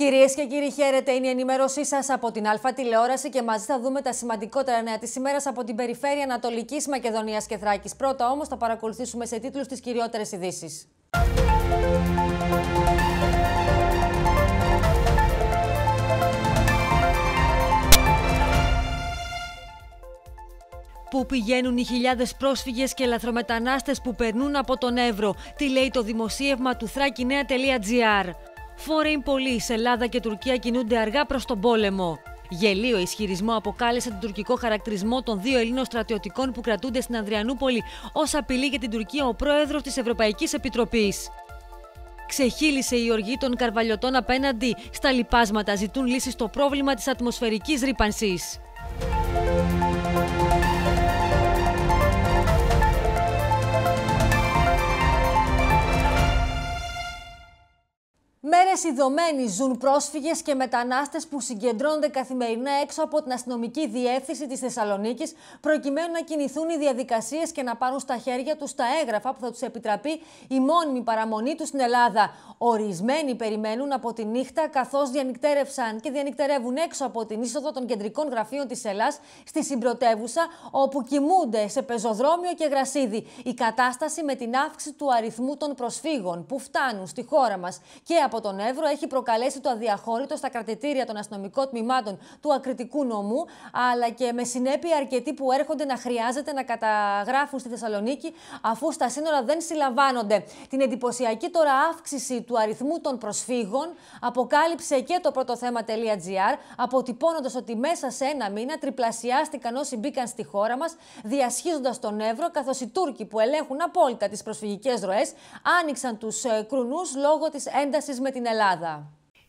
Κυρίες και κύριοι, χαίρετε. Είναι η ενημέρωσή σας από την Α τηλεόραση και μαζί θα δούμε τα σημαντικότερα νέα της ημέρας από την περιφέρεια Ανατολικής Μακεδονίας και Θράκης. Πρώτα όμως θα παρακολουθήσουμε σε τίτλους τις κυριότερες ειδήσεις. Πού πηγαίνουν οι χιλιάδες πρόσφυγες και λαθρομετανάστες που περνούν από τον Εύρο? Τι λέει το δημοσίευμα του thrakinea.gr. Foreign Police, Ελλάδα και Τουρκία κινούνται αργά προς τον πόλεμο. Γελίο ισχυρισμό αποκάλεσε τον τουρκικό χαρακτηρισμό των δύο Ελλήνων στρατιωτικών που κρατούνται στην Ανδριανούπολη ως απειλή για την Τουρκία ο πρόεδρος της Ευρωπαϊκής Επιτροπής. Ξεχύλισε η οργή των καρβαλιωτών απέναντι στα λιπάσματα, ζητούν λύσεις στο πρόβλημα της ατμοσφαιρικής ρύπανσης. Μέρες ιδωμένοι ζουν πρόσφυγες και μετανάστες που συγκεντρώνονται καθημερινά έξω από την αστυνομική διεύθυνση της Θεσσαλονίκης προκειμένου να κινηθούν οι διαδικασίες και να πάρουν στα χέρια τους τα έγγραφα που θα τους επιτραπεί η μόνιμη παραμονή τους στην Ελλάδα. Ορισμένοι περιμένουν από τη νύχτα καθώς διανυκτέρευσαν και διανυκτερεύουν έξω από την είσοδο των κεντρικών γραφείων της Ελλάς στη συμπρωτεύουσα, όπου κοιμούνται σε πεζοδρόμιο και γρασίδι. Η κατάσταση με την αύξηση του αριθμού των προσφύγων που φτάνουν στη χώρα μας και από τον Εύρο έχει προκαλέσει το αδιαχώρητο στα κρατητήρια των αστυνομικών τμήματων του Ακριτικού νομού, αλλά και με συνέπεια αρκετοί που έρχονται να χρειάζεται να καταγράφουν στη Θεσσαλονίκη αφού στα σύνορα δεν συλλαμβάνονται. Την εντυπωσιακή τώρα αύξηση του αριθμού των προσφύγων αποκάλυψε και το πρωτοθέμα.gr, αποτυπώνοντας ότι μέσα σε ένα μήνα τριπλασιάστηκαν όσοι μπήκαν στη χώρα μας, διασχίζοντας τον Εύρο, καθώς οι Τούρκοι που ελέγχουν απόλυτα τις προσφυγικές ροές άνοιξαν τους κρουνούς λόγω της έντασης με την Ελλάδα.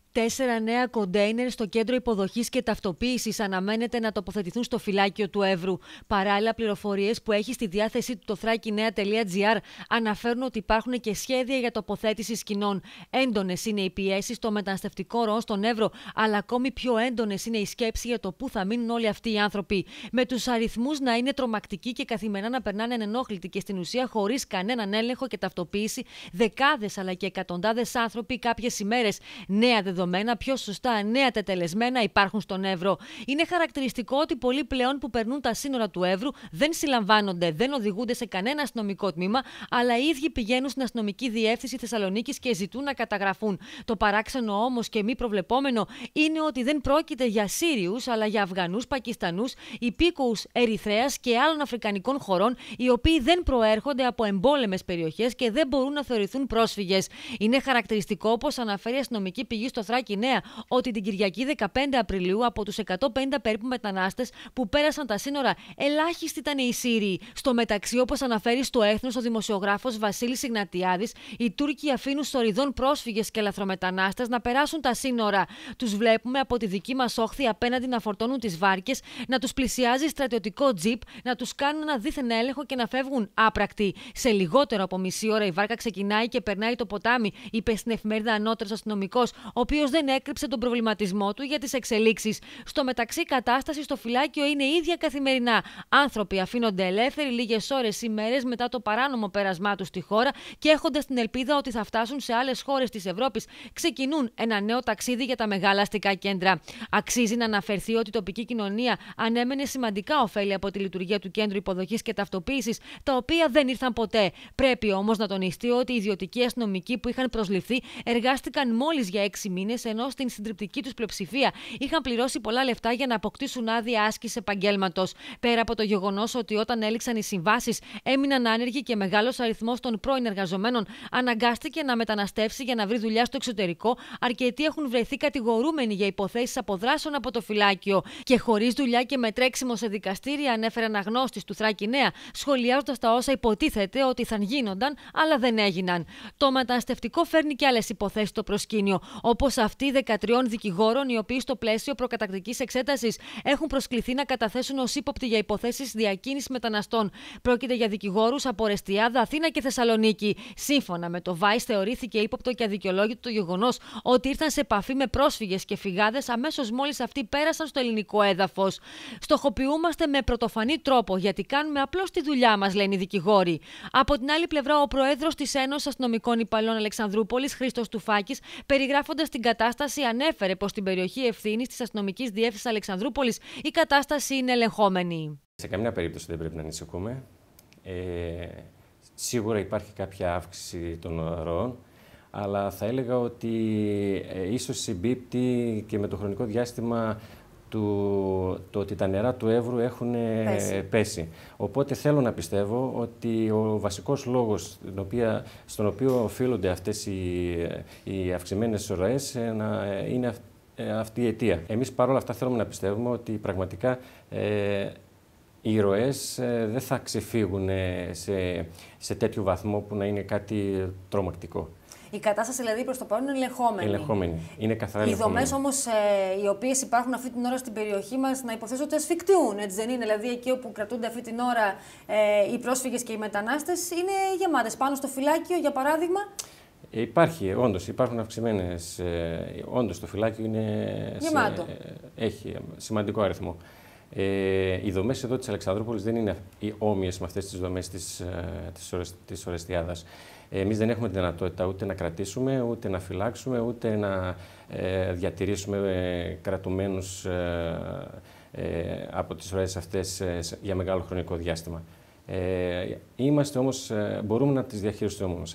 4 νέα κοντέινερ στο κέντρο υποδοχής και ταυτοποίησης αναμένεται να τοποθετηθούν στο φυλάκιο του Εύρου. Παράλληλα, πληροφορίες που έχει στη διάθεσή του το thrakinea.gr αναφέρουν ότι υπάρχουν και σχέδια για τοποθέτηση σκηνών. Έντονες είναι οι πιέσεις στο μεταναστευτικό ροό στον Εύρο, αλλά ακόμη πιο έντονες είναι η σκέψη για το πού θα μείνουν όλοι αυτοί οι άνθρωποι. Με τους αριθμούς να είναι τρομακτικοί και καθημερινά να περνάνε ανενόχλητοι και στην ουσία χωρίς κανέναν έλεγχο και ταυτοποίηση, δεκάδες αλλά και εκατοντάδες άνθρωποι κάποιες ημέρες. Νέα δεδομένα, πιο σωστά νέα τετελεσμένα, υπάρχουν στον Εύρο. Είναι χαρακτηριστικό ότι πολλοί πλέον που περνούν τα σύνορα του Εύρου δεν συλλαμβάνονται, δεν οδηγούνται σε κανένα αστυνομικό τμήμα, αλλά οι ίδιοι πηγαίνουν στην αστυνομική διεύθυνση Θεσσαλονίκης και ζητούν να καταγραφούν. Το παράξενο όμως και μη προβλεπόμενο είναι ότι δεν πρόκειται για Σύριους, αλλά για Αφγανούς, Πακιστανούς, υπήκοους Ερυθρέας και άλλων αφρικανικών χωρών, οι οποίοι δεν προέρχονται από εμπόλεμες περιοχές και δεν μπορούν να θεωρηθούν πρόσφυγες. Είναι χαρακτηριστικό, όπως αναφέρει η αστυνομική πηγή στο Thrakinea, ότι την Κυριακή 15 Απριλίου από τους 150 περίπου μετανάστες που πέρασαν τα σύνορα, ελάχιστοι ήταν οι Σύριοι. Στο μεταξύ, όπως αναφέρει στο Έθνος ο δημοσιογράφος Βασίλης Ιγνατιάδης, οι Τούρκοι αφήνουν σοριδών πρόσφυγες και λαθρομετανάστες να περάσουν τα σύνορα. Τους βλέπουμε από τη δική μας όχθη απέναντι να φορτώνουν τις βάρκες, να τους πλησιάζει στρατιωτικό τζιπ, να τους κάνουν ένα δίθεν έλεγχο και να φεύγουν άπρακτοι. Σε λιγότερο από μισή ώρα η βάρκα ξεκινάει και περνάει το ποτάμι, είπε στην εφημερίδα ανώτερος αστυνομικός, ο οποίος δεν έκρυψε τον προβληματισμό του για τις εξελίξεις. Στο μεταξύ, η κατάσταση στο φυλάκιο είναι ίδια καθημερινά. Άνθρωποι αφήνονται ελεύθεροι λίγες ώρες ή μέρες μετά το παράνομο πέρασμά τους στη χώρα και έχοντας την ελπίδα ότι θα φτάσουν σε άλλες χώρες της Ευρώπης, ξεκινούν ένα νέο ταξίδι για τα μεγάλα αστικά κέντρα. Αξίζει να αναφερθεί ότι η τοπική κοινωνία ανέμενε σημαντικά ωφέλη από τη λειτουργία του κέντρου υποδοχής και ταυτοποίησης, τα οποία δεν ήρθαν ποτέ. Πρέπει όμως να τονιστεί ότι οι ιδιωτικοί αστυνομικοί που είχαν προσληφθεί εργάστηκαν μόλις για 6 μήνες, ενώ στην συντριπτική τους πλειοψηφία είχαν πληρώσει πολλά λεφτά για να αποκτήσουν άδεια άσκησης επαγγέλματος. Πέρα από το γεγονός ότι όταν έληξαν οι συμβάσεις έμειναν άνεργοι και μεγάλος αριθμός των πρώην εργαζομένων αναγκάστηκε να μεταναστεύσει για να βρει δουλειά στο εξωτερικό, αρκετοί έχουν βρεθεί κατηγορούμενοι για υποθέσεις αποδράσεων από το φυλάκιο και χωρίς δουλειά και με τρέξιμο σε δικαστήρια, ανέφερε αναγνώστης του Thrakinea, σχολιάζοντας τα όσα υποτίθεται ότι θα γίνονταν, αλλά δεν έγιναν. Το μεταναστευτικό φέρνει και άλλες υποθέσεις στο προσκήνιο, όπως αυτή 13 δικηγόρων, οι οποίοι στο πλαίσιο προκαταρκτικής εξέτασης έχουν προσκληθεί να καταθέσουν ως ύποπτοι για υποθέσεις διακίνησης μεταναστών. Πρόκειται για δικηγόρους από Ρεστιάδα, Αθήνα και Θεσσαλονίκη. Σύμφωνα με το Vice, θεωρήθηκε ύποπτο και αδικαιολόγητο το γεγονός ότι ήρθαν σε επαφή με πρόσφυγες και φυγάδες αμέσως μόλις αυτοί πέρασαν στο ελληνικό έδαφος. Στοχοποιούμαστε με πρωτοφανή τρόπο, γιατί κάνουμε απλώς τη δουλειά μας, λένε οι δικηγόροι. Από την άλλη πλευρά, ο πρόεδρος της Ένωσης Αστυνομικών Υπαλλήλων Αλεξανδρούπολης, Χρήστος Τουφάκης, περιγράφοντας την κατάσταση, ανέφερε πως στην περιοχή ευθύνης της αστυνομικής διεύθυνσης Αλεξανδρούπολης η κατάσταση είναι ελεγχόμενη. Σε καμία περίπτωση δεν πρέπει να ανησυχούμε. Σίγουρα υπάρχει κάποια αύξηση των ροών, αλλά θα έλεγα ότι ίσως συμπίπτει και με το χρονικό διάστημα το ότι τα νερά του Εύρου έχουν πέσει. Οπότε θέλω να πιστεύω ότι ο βασικός λόγος στον οποίο οφείλονται αυτές οι αυξημένες ροές είναι αυτή η αιτία. Εμείς παρόλα αυτά θέλουμε να πιστεύουμε ότι πραγματικά οι ροές δεν θα ξεφύγουν σε τέτοιο βαθμό που να είναι κάτι τρομακτικό. Η κατάσταση δηλαδή προς το παρόν είναι ελεγχόμενη. Ελεγχόμενη. Είναι καθαρά ελεγχόμενη. Οι δομές όμως οι οποίες υπάρχουν αυτή την ώρα στην περιοχή μας, να υποθέσω ότι ασφικτιούν, έτσι δεν είναι? Δηλαδή εκεί όπου κρατούνται αυτή την ώρα οι πρόσφυγες και οι μετανάστες είναι γεμάτες. Πάνω στο φυλάκιο, για παράδειγμα. Υπάρχουν αυξημένες. Όντως το φυλάκιο είναι έχει σημαντικό αριθμό. Οι δομές εδώ της Αλεξανδρούπολης δεν είναι όμοιες με αυτές τις δομές της Ορεστιάδας. Εμείς δεν έχουμε τη δυνατότητα ούτε να κρατήσουμε, ούτε να φυλάξουμε, ούτε να διατηρήσουμε κρατουμένους από τις ροές αυτές για μεγάλο χρονικό διάστημα. Μπορούμε να τις διαχειριστούμε όμως.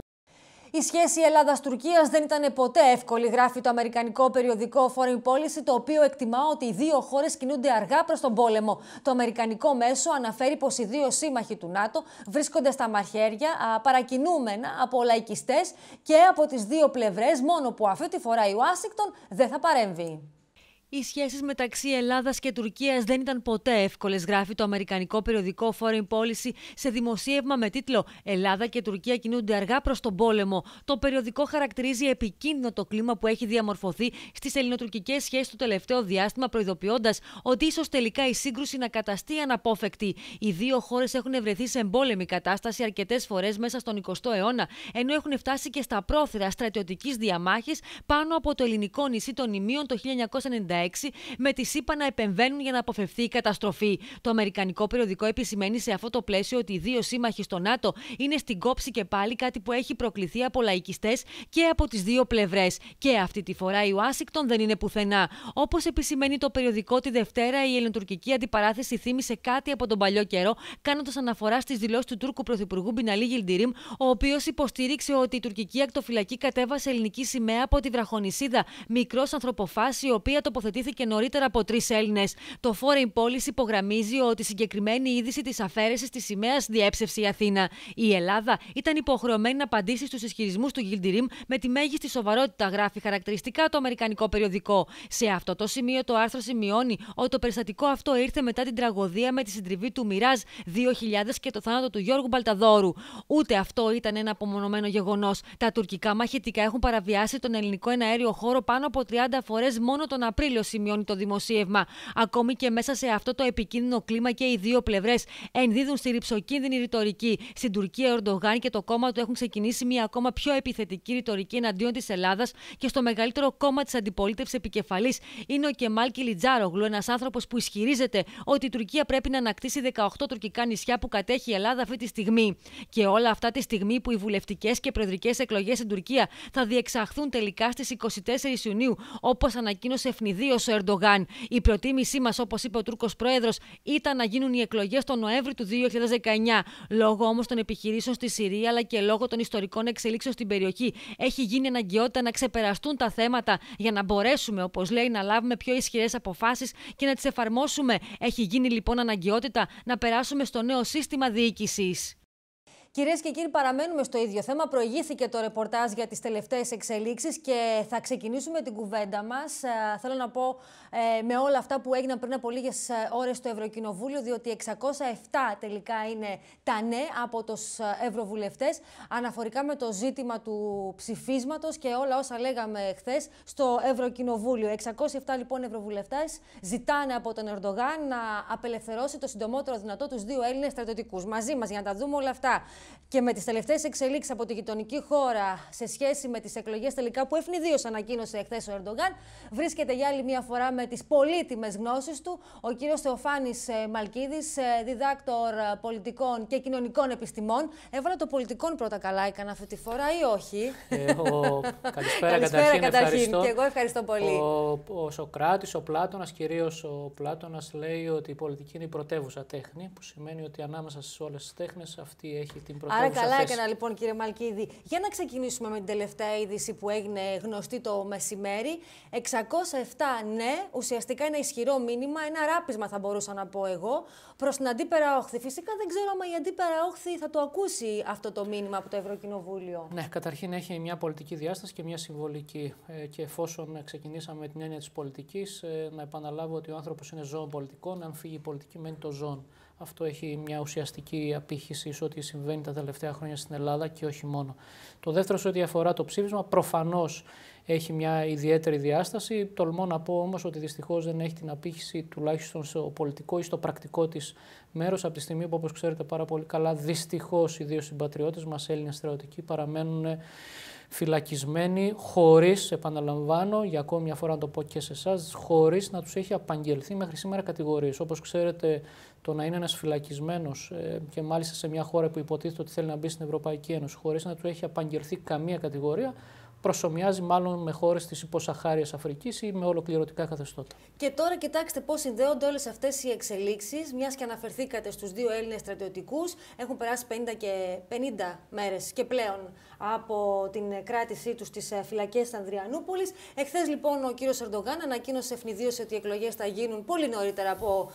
Η σχέση Ελλάδας-Τουρκίας δεν ήταν ποτέ εύκολη, γράφει το αμερικανικό περιοδικό Foreign Policy, το οποίο εκτιμά ότι οι δύο χώρες κινούνται αργά προς τον πόλεμο. Το αμερικανικό μέσο αναφέρει πως οι δύο σύμμαχοι του ΝΑΤΟ βρίσκονται στα μαχαίρια, παρακινούμενα από λαϊκιστές και από τις δύο πλευρές, μόνο που αυτή τη φορά η Ουάσιγκτον δεν θα παρέμβει. Οι σχέσεις μεταξύ Ελλάδας και Τουρκίας δεν ήταν ποτέ εύκολες, γράφει το αμερικανικό περιοδικό Foreign Policy σε δημοσίευμα με τίτλο «Ελλάδα και Τουρκία κινούνται αργά προς τον πόλεμο». Το περιοδικό χαρακτηρίζει επικίνδυνο το κλίμα που έχει διαμορφωθεί στις ελληνοτουρκικές σχέσεις το τελευταίο διάστημα, προειδοποιώντας ότι ίσως τελικά η σύγκρουση να καταστεί αναπόφευκτη. Οι δύο χώρες έχουν βρεθεί σε εμπόλεμη κατάσταση αρκετές φορές μέσα στον 20ο αιώνα, ενώ έχουν φτάσει και στα πρόθυρα στρατιωτικής διαμάχης πάνω από το ελληνικό νησί των Ιμίων το 1996. Με τη ΣΥΠΑ να επεμβαίνουν για να αποφευθεί η καταστροφή. Το αμερικανικό περιοδικό επισημαίνει σε αυτό το πλαίσιο ότι οι δύο σύμμαχοι στο ΝΑΤΟ είναι στην κόψη και πάλι, κάτι που έχει προκληθεί από λαϊκιστές και από τις δύο πλευρές. Και αυτή τη φορά η Ουάσιγκτον δεν είναι πουθενά. Όπως επισημαίνει το περιοδικό τη Δευτέρα, η ελληνοτουρκική αντιπαράθεση θύμισε κάτι από τον παλιό καιρό, κάνοντας αναφορά στις δηλώσεις του Τούρκου Πρωθυπουργού Μπιναλί Γιλντιρίμ, ο οποίος υποστήριξε ότι η τουρκική ακτοφυλακή κατέβασε ελληνική σημαία από τη βραχονησίδα Μικρός Ανθρωποφάς, η οποία τοποθετήθηκε νωρίτερα από 3 Έλληνες. Το Foreign Policy υπογραμμίζει ότι η συγκεκριμένη είδηση της αφαίρεσης της σημαίας διέψευσε η Αθήνα. Η Ελλάδα ήταν υποχρεωμένη να απαντήσει στους ισχυρισμούς του Γιλντιρίμ με τη μέγιστη σοβαρότητα, γράφει χαρακτηριστικά το αμερικανικό περιοδικό. Σε αυτό το σημείο το άρθρο σημειώνει ότι το περιστατικό αυτό ήρθε μετά την τραγωδία με τη συντριβή του Μιράζ 2000 και το θάνατο του Γιώργου Μπαλταδόρου. Ούτε αυτό ήταν ένα απομονωμένο γεγονός. Τα τουρκικά μαχητικά έχουν παραβιάσει τον ελληνικό εναέριο χώρο πάνω από 30 φορές μόνο τον Απρίλιο, σημειώνει το δημοσίευμα. Ακόμη και μέσα σε αυτό το επικίνδυνο κλίμα και οι δύο πλευρές ενδίδουν στη ρυψοκίνδυνη ρητορική. Στην Τουρκία, ο Ερντογάν και το κόμμα του έχουν ξεκινήσει μια ακόμα πιο επιθετική ρητορική εναντίον της Ελλάδας και στο μεγαλύτερο κόμμα της αντιπολίτευσης επικεφαλής είναι ο Κεμάλ Κιλιτζάρογλου, ένας άνθρωπος που ισχυρίζεται ότι η Τουρκία πρέπει να ανακτήσει 18 τουρκικά νησιά που κατέχει η Ελλάδα αυτή τη στιγμή. Και όλα αυτά τη στιγμή που οι βουλευτικές και προεδρικές εκλογές στην Τουρκία θα διεξαχθούν τελικά στις 24 Ιουνίου, όπως ανακοίνωσε ευνηδίως ο Ερντογάν. Η προτίμησή μας, όπως είπε ο Τούρκος πρόεδρος, ήταν να γίνουν οι εκλογές τον Νοέμβρη του 2019. Λόγω όμως των επιχειρήσεων στη Συρία αλλά και λόγω των ιστορικών εξελίξεων στην περιοχή, έχει γίνει αναγκαιότητα να ξεπεραστούν τα θέματα για να μπορέσουμε, όπως λέει, να λάβουμε πιο ισχυρές αποφάσεις και να τις εφαρμόσουμε. Έχει γίνει λοιπόν αναγκαιότητα να περάσουμε στο νέο σύστημα διοίκησης. Κυρίες και κύριοι, παραμένουμε στο ίδιο θέμα. Προηγήθηκε το ρεπορτάζ για τις τελευταίες εξελίξεις και θα ξεκινήσουμε την κουβέντα μας. Θέλω να πω με όλα αυτά που έγιναν πριν από λίγες ώρες στο Ευρωκοινοβούλιο, διότι 607 τελικά είναι τα ναι από τους ευρωβουλευτές αναφορικά με το ζήτημα του ψηφίσματος και όλα όσα λέγαμε χθες στο Ευρωκοινοβούλιο. 607 λοιπόν ευρωβουλευτές ζητάνε από τον Ερντογάν να απελευθερώσει το συντομότερο δυνατό τους δύο Έλληνες στρατιωτικούς. Μαζί μας για να τα δούμε όλα αυτά. Και με τις τελευταίες εξελίξεις από τη γειτονική χώρα σε σχέση με τις εκλογές τελικά που ευνηδίως ανακοίνωσε εχθές ο Ερντογάν, βρίσκεται για άλλη μια φορά με τις πολύτιμες γνώσεις του ο κύριος Θεοφάνης Μαλκίδης, διδάκτορ πολιτικών και κοινωνικών επιστημών. Έβαλα το πολιτικών πρώτα καλά, έκανα αυτή τη φορά ή όχι? Καλησπέρα καταρχήν. Και εγώ ευχαριστώ πολύ. Ο Σοκράτης, ο Πλάτωνας, κυρίως ο Πλάτωνας λέει ότι η πολιτική είναι η πρωτεύουσα τέχνη, που σημαίνει ότι ανάμεσα σε όλες τις τέχνες αυτή έχει την πρωτεύουσα. Άρα καλά έκανα λοιπόν, κύριε Μαλκίδη. Για να ξεκινήσουμε με την τελευταία είδηση που έγινε γνωστή το μεσημέρι. 607 ναι, ουσιαστικά ένα ισχυρό μήνυμα, ένα ράπισμα θα μπορούσα να πω εγώ, προς την αντίπερα όχθη. Φυσικά δεν ξέρω αν η αντίπερα όχθη θα το ακούσει αυτό το μήνυμα από το Ευρωκοινοβούλιο. Ναι, καταρχήν έχει μια πολιτική διάσταση και μια συμβολική. Και εφόσον ξεκινήσαμε με την έννοια της πολιτικής, να επαναλάβω ότι ο άνθρωπος είναι ζώο πολιτικών. Αν φύγει η πολιτική, μένει το ζώο. Αυτό έχει μια ουσιαστική απήχηση σε ό,τι συμβαίνει τα τελευταία χρόνια στην Ελλάδα και όχι μόνο. Το δεύτερο, σε ό,τι αφορά το ψήφισμα, προφανώς έχει μια ιδιαίτερη διάσταση. Τολμώ να πω όμως ότι δυστυχώς δεν έχει την απήχηση, τουλάχιστον στο πολιτικό ή στο πρακτικό της μέρος, από τη στιγμή που, όπως ξέρετε πάρα πολύ καλά, δυστυχώς οι δύο συμπατριώτες μας, Έλληνες στρατιωτικοί, παραμένουν φυλακισμένοι χωρίς, επαναλαμβάνω για ακόμη μια φορά να το πω και σε εσάς, χωρίς να τους έχει απαγγελθεί μέχρι σήμερα κατηγορίες. Όπως ξέρετε, το να είναι ένας φυλακισμένος και μάλιστα σε μια χώρα που υποτίθεται ότι θέλει να μπει στην Ευρωπαϊκή Ένωση, χωρίς να του έχει απαγγελθεί καμία κατηγορία, προσομοιάζει μάλλον με χώρες της υποσαχάριας Αφρικής ή με ολοκληρωτικά καθεστώτα. Και τώρα κοιτάξτε πώς συνδέονται όλες αυτές οι εξελίξεις, μιας και αναφερθήκατε στους δύο Έλληνες στρατιωτικούς. Έχουν περάσει 50 μέρες και πλέον από την κράτησή τους στις φυλακές της Ανδριανούπολης. Εχθές λοιπόν ο κύριος Ερντογάν ανακοίνωσε ευνηδίως ότι οι εκλογές θα γίνουν πολύ νωρίτερα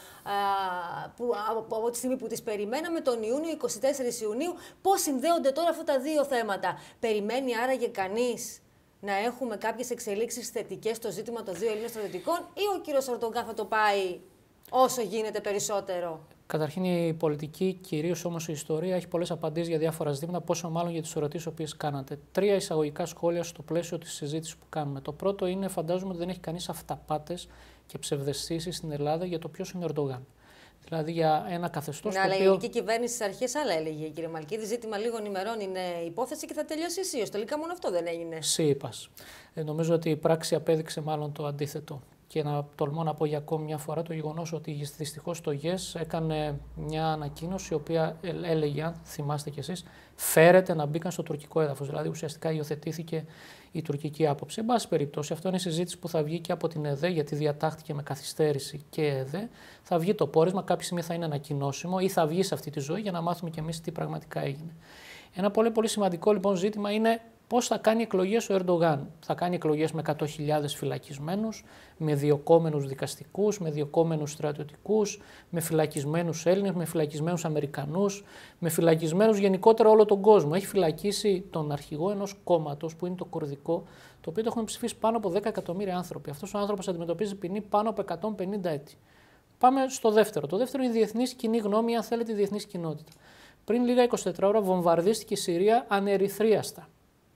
από τη στιγμή που τις περιμέναμε, τον Ιούνιο, 24 Ιουνίου. Πώς συνδέονται τώρα αυτά τα δύο θέματα? Περιμένει άραγε κανείς να έχουμε κάποιες εξελίξεις θετικές στο ζήτημα των δύο Ελλήνων στρατιωτικών, ή ο κύριος Ερντογάν θα το πάει όσο γίνεται περισσότερο? Καταρχήν η πολιτική, κυρίως όμως η ιστορία, έχει πολλές απαντήσεις για διάφορα ζητήματα, πόσο μάλλον για τις ερωτήσεις που κάνατε. 3 εισαγωγικά σχόλια στο πλαίσιο της συζήτησης που κάνουμε. Το πρώτο είναι, φαντάζομαι ότι δεν έχει κανείς αυταπάτες και ψευδαισθήσεις στην Ελλάδα για το ποιος είναι ο Ερντογάν. Δηλαδή για ένα καθεστώς. Ναι, αλλά η ελληνική κυβέρνηση στις αρχές άλλα έλεγε, κύριε Μαλκίδη. Ζήτημα λίγων ημερών είναι υπόθεση και θα τελειώσει αισίως. Τελικά μόνο αυτό δεν έγινε. Σύπας. Νομίζω ότι η πράξη απέδειξε μάλλον το αντίθετο. Και να τολμώ να πω για ακόμη μια φορά το γεγονός ότι δυστυχώς το ΓΕΣ έκανε μια ανακοίνωση η οποία έλεγε, αν θυμάστε κι εσείς, φέρεται να μπήκαν στο τουρκικό έδαφος. Δηλαδή ουσιαστικά υιοθετήθηκε η τουρκική άποψη. Εν πάση περιπτώσει, αυτό είναι η συζήτηση που θα βγει και από την ΕΔΕ, γιατί διατάχθηκε με καθυστέρηση και ΕΔΕ. Θα βγει το πόρισμα, κάποια στιγμή θα είναι ανακοινώσιμο ή θα βγει σε αυτή τη ζωή για να μάθουμε κι εμείς τι πραγματικά έγινε. Ένα πολύ πολύ σημαντικό λοιπόν ζήτημα είναι πώς θα κάνει εκλογές ο Ερντογάν. Θα κάνει εκλογές με 100.000 φυλακισμένους, με διωκόμενους δικαστικούς, με διωκόμενους στρατιωτικούς, με φυλακισμένους Έλληνες, με φυλακισμένους Αμερικανούς, με φυλακισμένους γενικότερα όλο τον κόσμο. Έχει φυλακίσει τον αρχηγό ενός κόμματος που είναι το κουρδικό, το οποίο το έχουν ψηφίσει πάνω από 10 εκατομμύρια άνθρωποι. Αυτός ο άνθρωπος αντιμετωπίζει ποινή πάνω από 150 έτη. Πάμε στο δεύτερο. Το δεύτερο είναι η διεθνής κοινή γνώμη, αν θέλετε, η διεθνής κοινότητα. Πριν λίγα 24 ώρα βομβαρδίστηκε η Συρία ανερυθρίαστα.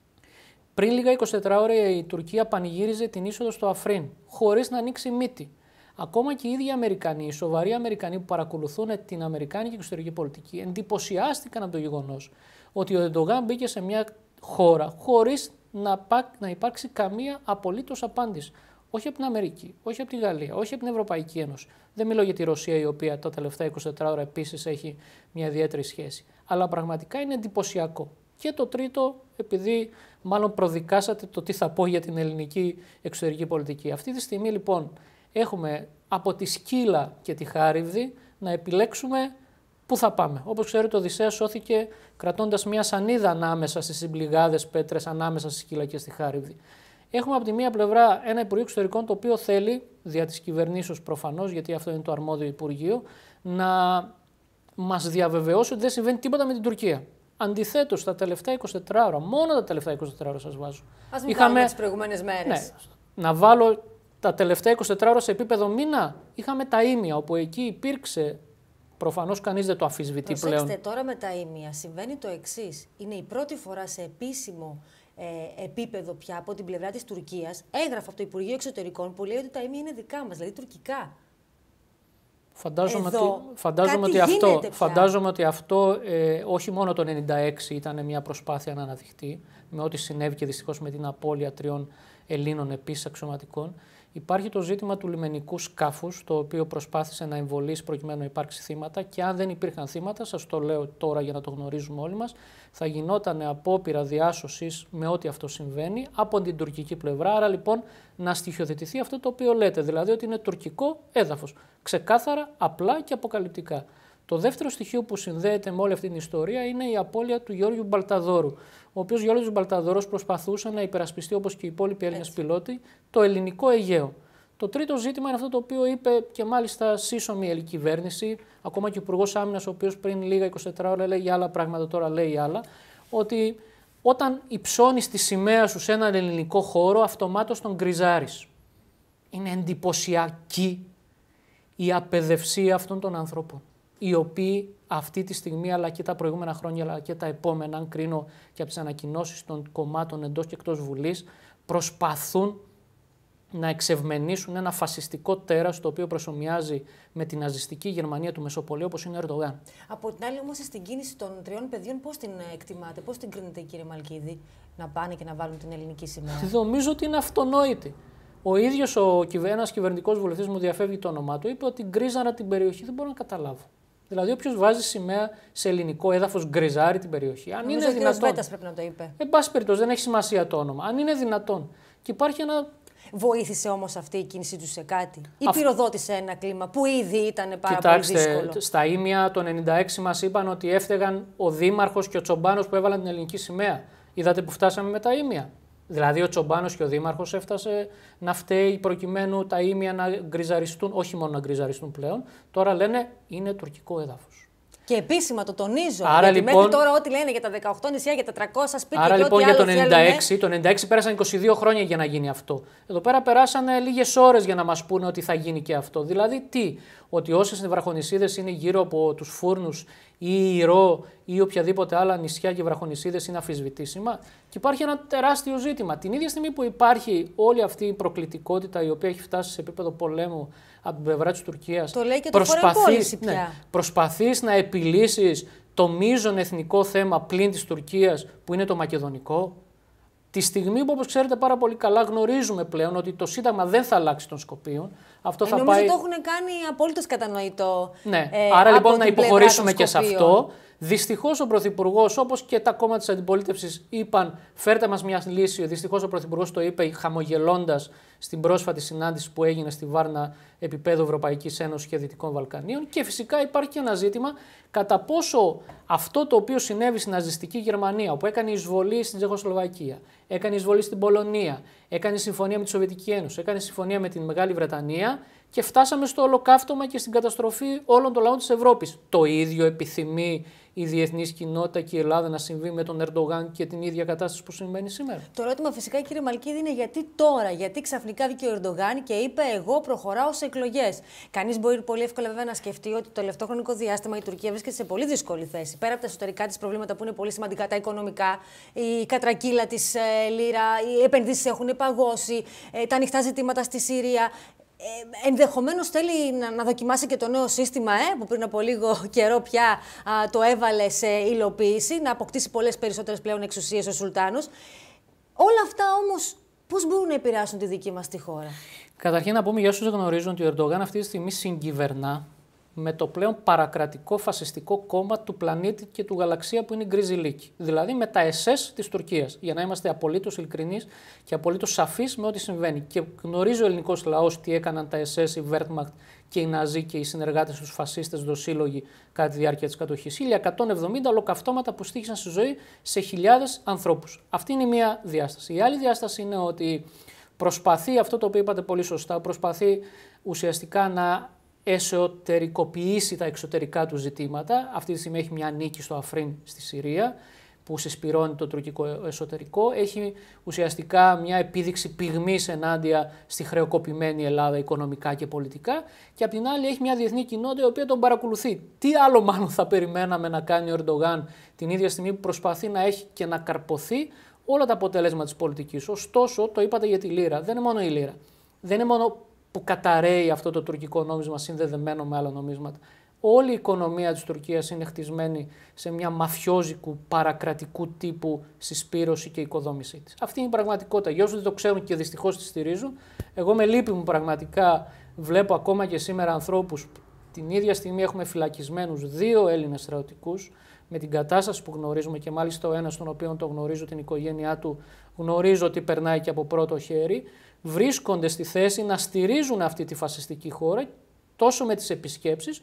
Πριν λίγα 24 ώρα η Τουρκία πανηγύριζε την είσοδο στο Αφρίν, χωρίς να ανοίξει μύτη. Ακόμα και οι ίδιοι Αμερικανοί, οι σοβαροί Αμερικανοί που παρακολουθούν την αμερικάνικη εξωτερική πολιτική, εντυπωσιάστηκαν από το γεγονός ότι ο Ερντογάν μπήκε σε μια χώρα χωρίς να υπάρξει καμία απολύτως απάντηση. Όχι από την Αμερική, όχι από τη Γαλλία, όχι από την Ευρωπαϊκή Ένωση. Δεν μιλώ για τη Ρωσία, η οποία τα τελευταία 24 ώρα επίσης έχει μια ιδιαίτερη σχέση. Αλλά πραγματικά είναι εντυπωσιακό. Και το τρίτο, επειδή μάλλον προδικάσατε το τι θα πω για την ελληνική εξωτερική πολιτική. Αυτή τη στιγμή λοιπόν έχουμε από τη Σκύλα και τη Χάρυβδη να επιλέξουμε πού θα πάμε. Όπως ξέρετε, ο Οδυσσέας σώθηκε κρατώντας μια σανίδα ανάμεσα στις συμπληγάδες πέτρες, ανάμεσα στη Σκύλα και στη Χάρυβδη. Έχουμε από τη μία πλευρά ένα Υπουργείο Εξωτερικών το οποίο θέλει, δια της κυβερνήσεως προφανώς, γιατί αυτό είναι το αρμόδιο Υπουργείο, να μας διαβεβαιώσει ότι δεν συμβαίνει τίποτα με την Τουρκία. Αντιθέτως, τα τελευταία 24 ώρα, μόνο τα τελευταία 24 ώρα σας βάζω. Ας μην κάνουμε τις προηγούμενες μέρες. Ναι, να βάλω τα τελευταία 24 ώρα σε επίπεδο μήνα. Είχαμε τα ήμια, όπου εκεί υπήρξε, προφανώς κανείς δεν το αμφισβητεί πλέον. Προσέξτε, τώρα με τα ήμια συμβαίνει το εξής. Είναι η πρώτη φορά σε επίσημο επίπεδο πια από την πλευρά της Τουρκίας. Έγραφε από το Υπουργείο Εξωτερικών που λέει ότι τα ήμια είναι δικά μας, δηλαδή τουρκικά. Φαντάζομαι ότι αυτό όχι μόνο το 1996 ήταν μια προσπάθεια να αναδειχτεί, με ό,τι συνέβη και δυστυχώς με την απώλεια 3 Ελλήνων επίσης αξιωματικών. Υπάρχει το ζήτημα του λιμενικού σκάφους, το οποίο προσπάθησε να εμβολήσει προκειμένου να υπάρξει θύματα, και αν δεν υπήρχαν θύματα, σας το λέω τώρα για να το γνωρίζουμε όλοι μας, θα γινόταν απόπειρα διάσωσης με ό,τι αυτό συμβαίνει από την τουρκική πλευρά. Άρα λοιπόν να στοιχειοθετηθεί αυτό το οποίο λέτε, δηλαδή ότι είναι τουρκικό έδαφος. Ξεκάθαρα, απλά και αποκαλυπτικά. Το δεύτερο στοιχείο που συνδέεται με όλη αυτή την ιστορία είναι η απώλεια του Γιώργου Μπαλταδόρου, ο οποίος Γιώργος Μπαλταδόρος προσπαθούσε να υπερασπιστεί, όπως και οι υπόλοιποι Έλληνες πιλότοι, το ελληνικό Αιγαίο. Το τρίτο ζήτημα είναι αυτό το οποίο είπε και μάλιστα σύσσωμη η ελληνική κυβέρνηση, ακόμα και ο Υπουργός Άμυνας, ο οποίος πριν λίγα 24 ώρα έλεγε άλλα πράγματα, τώρα λέει άλλα, ότι όταν υψώνεις τη σημαία σου σε έναν ελληνικό χώρο, αυτομάτως τον γκριζάρεις. Είναι εντυπωσιακή η απαιδευσία αυτών των ανθρώπων, οι οποίοι αυτή τη στιγμή, αλλά και τα προηγούμενα χρόνια, αλλά και τα επόμενα, αν κρίνω και από τις ανακοινώσεις των κομμάτων εντός και εκτός Βουλής, προσπαθούν να εξευμενήσουν ένα φασιστικό τέρας, το οποίο προσομοιάζει με την ναζιστική Γερμανία του Μεσοπολίου, όπως είναι ο Ερντογάν. Από την άλλη, όμως, στην κίνηση των 3 παιδιών, πώς την εκτιμάτε, πώς την κρίνετε, κύριε Μαλκίδη, να πάνε και να βάλουν την ελληνική σημαία? Νομίζω ότι είναι αυτονόητη. Ο ίδιος ένας κυβερνητικός βουλευτής, μου διαφεύγει το όνομά του, είπε ότι γκρίζαρα την περιοχή. Δεν μπορώ να καταλάβω. Δηλαδή, όποιος βάζει σημαία σε ελληνικό έδαφος γκριζάρει την περιοχή. Αν είναι δυνατόν. Ο κ. πρέπει να το είπε. Εν πάση περιπτώσει, δεν έχει σημασία το όνομα. Αν είναι δυνατόν. Και υπάρχει ένα. Βοήθησε όμως αυτή η κίνησή του σε κάτι, ή πυροδότησε ένα κλίμα που ήδη ήταν πάρα πολύ δύσκολο? Κοιτάξτε, στα ήμια το 1996 μας είπαν ότι έφταιγαν ο Δήμαρχος και ο Τσομπάνος που έβαλαν την ελληνική σημαία. Είδατε που φτάσαμε με τα ήμια? Δηλαδή ο Τσομπάνος και ο Δήμαρχος έφτασε να φταίει προκειμένου τα ήμια να γκριζαριστούν, όχι μόνο να γκριζαριστούν πλέον, τώρα λένε είναι τουρκικό έδαφος. Και επίσημα το τονίζω. Άρα, γιατί λοιπόν, μέχρι τώρα ό,τι λένε για τα 18 νησιά, για τα 300 σπίτια. Άρα και λοιπόν ό,τι για άλλο το 96 πέρασαν 22 χρόνια για να γίνει αυτό. Εδώ πέρα περάσανε λίγες ώρες για να μας πούνε ότι θα γίνει και αυτό. Δηλαδή τι? Ότι όσες βραχονησίδες είναι γύρω από τους φούρνους ή η Ρο ή οποιαδήποτε άλλα νησιά και βραχονησίδες είναι αμφισβητήσιμα. Και υπάρχει ένα τεράστιο ζήτημα. Την ίδια στιγμή που υπάρχει όλη αυτή η προκλητικότητα, η οποία έχει φτάσει σε επίπεδο πολέμου από την πλευρά της Τουρκίας, το λέει και το φορεμπόληση πια. Προσπαθείς να επιλύσεις το μείζον εθνικό θέμα πλην της Τουρκίας, που είναι το μακεδονικό. Τη στιγμή που, όπως ξέρετε πάρα πολύ καλά, γνωρίζουμε πλέον ότι το Σύνταγμα δεν θα αλλάξει των Σκοπίων. Αυτό θα νομίζω πάει. το έχουν κάνει απολύτως κατανοητό. Ναι. Άρα λοιπόν να υποχωρήσουμε και σε αυτό. Δυστυχώς ο Πρωθυπουργός, όπως και τα κόμματα της αντιπολίτευσης, είπαν φέρτε μας μια λύση. Δυστυχώς ο Πρωθυπουργός το είπε χαμογελώντας στην πρόσφατη συνάντηση που έγινε στη Βάρνα επίπεδου Ευρωπαϊκής Ένωσης και Δυτικών Βαλκανίων. Και φυσικά υπάρχει και ένα ζήτημα κατά πόσο αυτό το οποίο συνέβη στην ναζιστική Γερμανία, όπου έκανε εισβολή στην Τσεχοσλοβακία, έκανε εισβολή στην Πολωνία, έκανε συμφωνία με τη Σοβιετική Ένωση, έκανε συμφωνία με την Μεγάλη Βρετανία και φτάσαμε στο ολοκαύτωμα και στην καταστροφή όλων των λαών της Ευρώπης. Το ίδιο επιθυμεί η διεθνής κοινότητα και η Ελλάδα να συμβεί με τον Ερντογάν και την ίδια κατάσταση που συμβαίνει σήμερα? Το ερώτημα φυσικά, κύριε Μαλκίδη, είναι γιατί τώρα, γιατί ξαφνικά βγήκε ο Ερντογάν και είπε εγώ προχωράω σε εκλογές? Κανείς μπορεί πολύ εύκολα βέβαια να σκεφτεί ότι το τελευταίο χρονικό διάστημα η Τουρκία βρίσκεται σε πολύ δύσκολη θέση. Πέρα από τα εσωτερικά της προβλήματα που είναι πολύ σημαντικά, τα οικονομικά, η κατρακύλα της λίρα, οι επενδύσεις έχουν παγώσει, τα ανοιχτά ζητήματα στη Συρία. Ενδεχομένως θέλει να δοκιμάσει και το νέο σύστημα που πριν από λίγο καιρό πια το έβαλε σε υλοποίηση, να αποκτήσει πολλές περισσότερες πλέον εξουσίες ο Σουλτάνος. Όλα αυτά όμως πώς μπορούν να επηρεάσουν τη δική μας τη χώρα? Καταρχήν να πούμε για όσους δεν γνωρίζουν ότι ο Ερντογάν αυτή τη στιγμή συγκυβερνά με το πλέον παρακρατικό φασιστικό κόμμα του πλανήτη και του γαλαξία που είναι η Γκρίζη Λίκη. Δηλαδή με τα SS της Τουρκίας. Για να είμαστε απολύτως ειλικρινείς και απολύτως σαφείς με ό,τι συμβαίνει. Και γνωρίζει ο ελληνικός λαός τι έκαναν τα SS, η Wehrmacht και οι Ναζί και οι συνεργάτες τους φασίστες δοσύλλογοι κατά τη διάρκεια της κατοχής. 1170 ολοκαυτώματα που στοίχησαν στη ζωή σε χιλιάδες ανθρώπους. Αυτή είναι η μία διάσταση. Η άλλη διάσταση είναι ότι προσπαθεί αυτό το οποίο είπατε πολύ σωστά, προσπαθεί ουσιαστικά να εσωτερικοποιήσει τα εξωτερικά του ζητήματα. Αυτή τη στιγμή έχει μια νίκη στο Αφρίν στη Συρία που συσπυρώνει το τουρκικό εσωτερικό. Έχει ουσιαστικά μια επίδειξη πυγμής ενάντια στη χρεοκοπημένη Ελλάδα οικονομικά και πολιτικά. Και απ' την άλλη έχει μια διεθνή κοινότητα η οποία τον παρακολουθεί. Τι άλλο μάλλον θα περιμέναμε να κάνει ο Ερντογάν την ίδια στιγμή που προσπαθεί να έχει και να καρποθεί όλα τα αποτέλεσματα της πολιτικής? Ωστόσο, το είπατε για τη λίρα. Δεν είναι μόνο η λίρα. Δεν είναι μόνο που καταραίει αυτό το τουρκικό νόμισμα συνδεδεμένο με άλλα νομίσματα. Όλη η οικονομία της Τουρκίας είναι χτισμένη σε μια μαφιόζικου, παρακρατικού τύπου συσπήρωση και οικοδόμησή της. Αυτή είναι η πραγματικότητα. Για όσους δεν το ξέρουν και δυστυχώς τη στηρίζουν, εγώ με λύπη μου πραγματικά βλέπω ακόμα και σήμερα ανθρώπους. Την ίδια στιγμή έχουμε φυλακισμένους 2 Έλληνες στρατιωτικούς με την κατάσταση που γνωρίζουμε και μάλιστα ο ένας, τον οποίο το γνωρίζω, την οικογένειά του, γνωρίζω ότι περνάει και από πρώτο χέρι, βρίσκονται στη θέση να στηρίζουν αυτή τη φασιστική χώρα τόσο με τις επισκέψεις,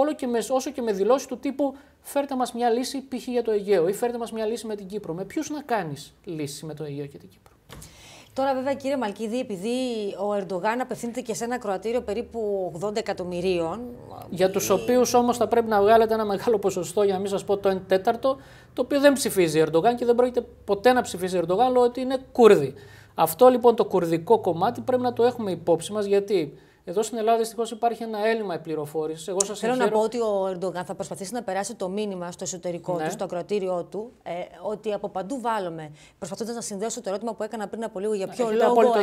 όσο και με δηλώσεις του τύπου φέρτε μας μια λύση π.χ. για το Αιγαίο ή φέρτε μας μια λύση με την Κύπρο. Με ποιους να κάνεις λύση με το Αιγαίο και την Κύπρο? Τώρα, βέβαια, κύριε Μαλκίδη, επειδή ο Ερντογάν απευθύνεται και σε ένα κροατήριο περίπου 80 εκατομμυρίων. Για τους οποίους όμως θα πρέπει να βγάλετε ένα μεγάλο ποσοστό, για να μην σας πω το 1/4, το οποίο δεν ψηφίζει Ερντογάν και δεν πρόκειται ποτέ να ψηφίσει Ερντογάν, λόγω ότι είναι Κούρδοι. Αυτό λοιπόν το κουρδικό κομμάτι πρέπει να το έχουμε υπόψη μας, γιατί εδώ στην Ελλάδα δυστυχώς υπάρχει ένα έλλειμμα πληροφόρησης. Θέλω να πω ότι ο Ερντογάν θα προσπαθήσει να περάσει το μήνυμα στο εσωτερικό του, στο ακροατήριό του, ότι από παντού βάλλομαι. Προσπαθώντας να συνδέσω το ερώτημα που έκανα πριν από λίγο, για ποιο λόγο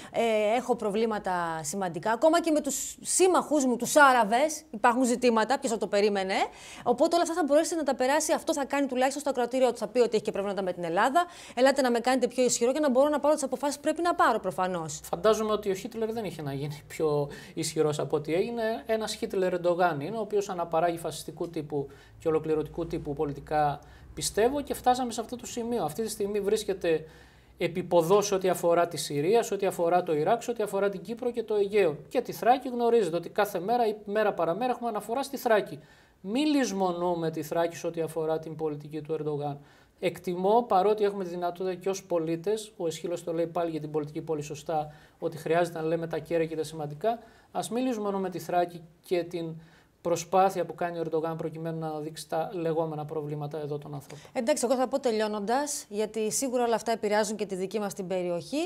έχω προβλήματα σημαντικά. Ακόμα και με τους σύμμαχούς μου, τους Άραβες, υπάρχουν ζητήματα, ποιος θα το περίμενε. Οπότε όλα αυτά θα μπορέσει να τα περάσει. Αυτό θα κάνει τουλάχιστον στο ακροατήριό του. Θα πει ότι έχει και προβλήματα με την Ελλάδα. Ελάτε να με κάνετε πιο ισχυρό για να μπορώ να πάρω τις αποφάσεις που πρέπει να πάρω προφανώς. Φαντάζομαι ότι ο Χίτλερ δεν είχε να γίνει πιο ισχυρός από ό,τι έγινε. Ένας Χίτλερ Ερντογάν είναι, ο οποίος αναπαράγει φασιστικού τύπου και ολοκληρωτικού τύπου πολιτικά, πιστεύω, και φτάσαμε σε αυτό το σημείο. Αυτή τη στιγμή βρίσκεται επιποδό σε ό,τι αφορά τη Συρία, σε ό,τι αφορά το Ιράκ, σε ό,τι αφορά την Κύπρο και το Αιγαίο. Και τη Θράκη γνωρίζετε ότι κάθε μέρα ή μέρα παραμέρα έχουμε αναφορά στη Θράκη. Μην λησμονούμε τη Θράκη σε ό,τι αφορά την πολιτική του Ερντογάν. Εκτιμώ, παρότι έχουμε τη δυνατότητα και ως πολίτες, ο Εσχύλος το λέει πάλι για την πολιτική πολύ σωστά, ότι χρειάζεται να λέμε τα κέρια και τα σημαντικά, ας μην λησμονούμε τη Θράκη και την προσπάθεια που κάνει ο Ερντογάν προκειμένου να αναδείξει τα λεγόμενα προβλήματα εδώ των ανθρώπων. Εντάξει, εγώ θα πω τελειώνοντας, γιατί σίγουρα όλα αυτά επηρεάζουν και τη δική μας την περιοχή.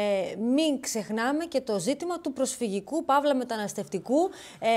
Μην ξεχνάμε και το ζήτημα του προσφυγικού, παύλα μεταναστευτικού.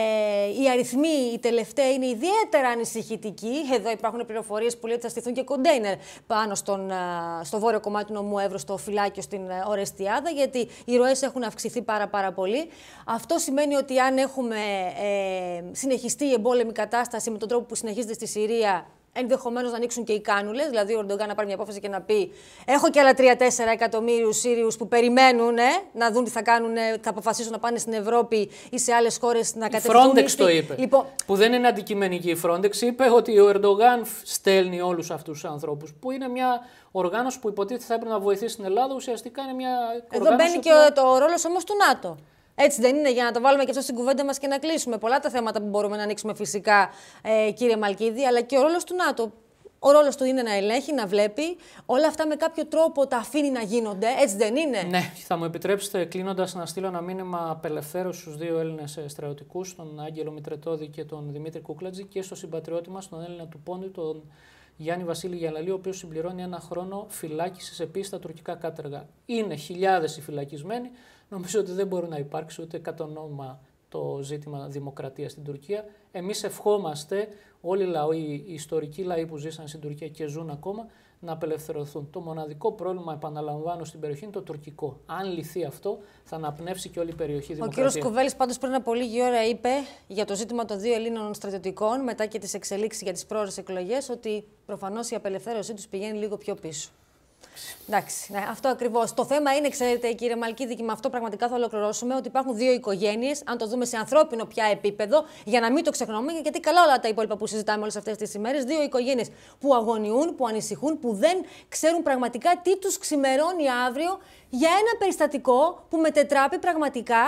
Οι αριθμοί, οι τελευταίοι, είναι ιδιαίτερα ανησυχητικοί. Εδώ υπάρχουν πληροφορίες που λέει ότι θα στηθούν και κοντέινερ πάνω στο βόρειο κομμάτι του νομού Εύρου, στο φυλάκιο στην Ορεστιάδα, γιατί οι ροές έχουν αυξηθεί πάρα πολύ. Αυτό σημαίνει ότι αν έχουμε συνεχιστεί η εμπόλεμη κατάσταση με τον τρόπο που συνεχίζεται στη Συρία, ενδεχομένως να ανοίξουν και οι κάνουλες, δηλαδή ο Ερντογάν να πάρει μια απόφαση και να πει: έχω και άλλα 3-4 εκατομμύριους Σύριους που περιμένουν να δουν τι θα κάνουν, θα αποφασίσουν να πάνε στην Ευρώπη ή σε άλλες χώρες να κατευθυνθούν. Η Frontex το είπε. Λοιπόν, που δεν είναι αντικειμενική η Frontex, είπε ότι ο Ερντογάν στέλνει όλους αυτούς τους ανθρώπους, που είναι μια οργάνωση που υποτίθεται θα έπρεπε να βοηθήσει την Ελλάδα, ουσιαστικά είναι μια οργάνωση. Εδώ μπαίνει και το ρόλος όμως του ΝΑΤΟ. Έτσι δεν είναι, για να το βάλουμε και αυτό στην κουβέντα μας και να κλείσουμε. Πολλά τα θέματα που μπορούμε να ανοίξουμε φυσικά, κύριε Μαλκίδη, αλλά και ο ρόλος του ΝΑΤΟ. Ο ρόλος του είναι να ελέγχει, να βλέπει. Όλα αυτά με κάποιο τρόπο τα αφήνει να γίνονται. Έτσι δεν είναι? Ναι, θα μου επιτρέψετε κλείνοντας να στείλω ένα μήνυμα απελευθέρωση στους 2 Έλληνες στρατιωτικούς, τον Άγγελο Μητρετώδη και τον Δημήτρη Κούκλατζη, και στο συμπατριώτη μας, τον Έλληνα του Πόντου, τον Γιάννη Βασίλη Γιαλαλή, ο οποίος συμπληρώνει 1 χρόνο φυλάκισης επίσης στα τουρκικά κάτεργα. Είναι χιλιάδες οι φυλακισμένοι. Νομίζω ότι δεν μπορεί να υπάρξει ούτε κατ' ονόμα το ζήτημα δημοκρατίας στην Τουρκία. Εμείς ευχόμαστε όλοι οι λαοί, οι ιστορικοί λαοί που ζήσαν στην Τουρκία και ζουν ακόμα, να απελευθερωθούν. Το μοναδικό πρόβλημα, επαναλαμβάνω, στην περιοχή είναι το τουρκικό. Αν λυθεί αυτό, θα αναπνεύσει και όλη η περιοχή δημοκρατία. Ο κύριος Κουβέλης πάντως πριν από λίγη ώρα είπε για το ζήτημα των 2 Ελλήνων στρατιωτικών, μετά και τις εξελίξεις για τις πρόορες εκλογές, ότι προφανώς η απελευθέρωσή τους πηγαίνει λίγο πιο πίσω. Εντάξει, ναι, αυτό ακριβώς. Το θέμα είναι, ξέρετε, κύριε Μαλκίδη, και με αυτό πραγματικά θα ολοκληρώσουμε, ότι υπάρχουν 2 οικογένειες, αν το δούμε σε ανθρώπινο πια επίπεδο, για να μην το ξεχνάμε, γιατί καλά όλα τα υπόλοιπα που συζητάμε όλες αυτές τις ημέρες. 2 οικογένειες που αγωνιούν, που ανησυχούν, που δεν ξέρουν πραγματικά τι τους ξημερώνει αύριο για ένα περιστατικό που μετετράπει πραγματικά.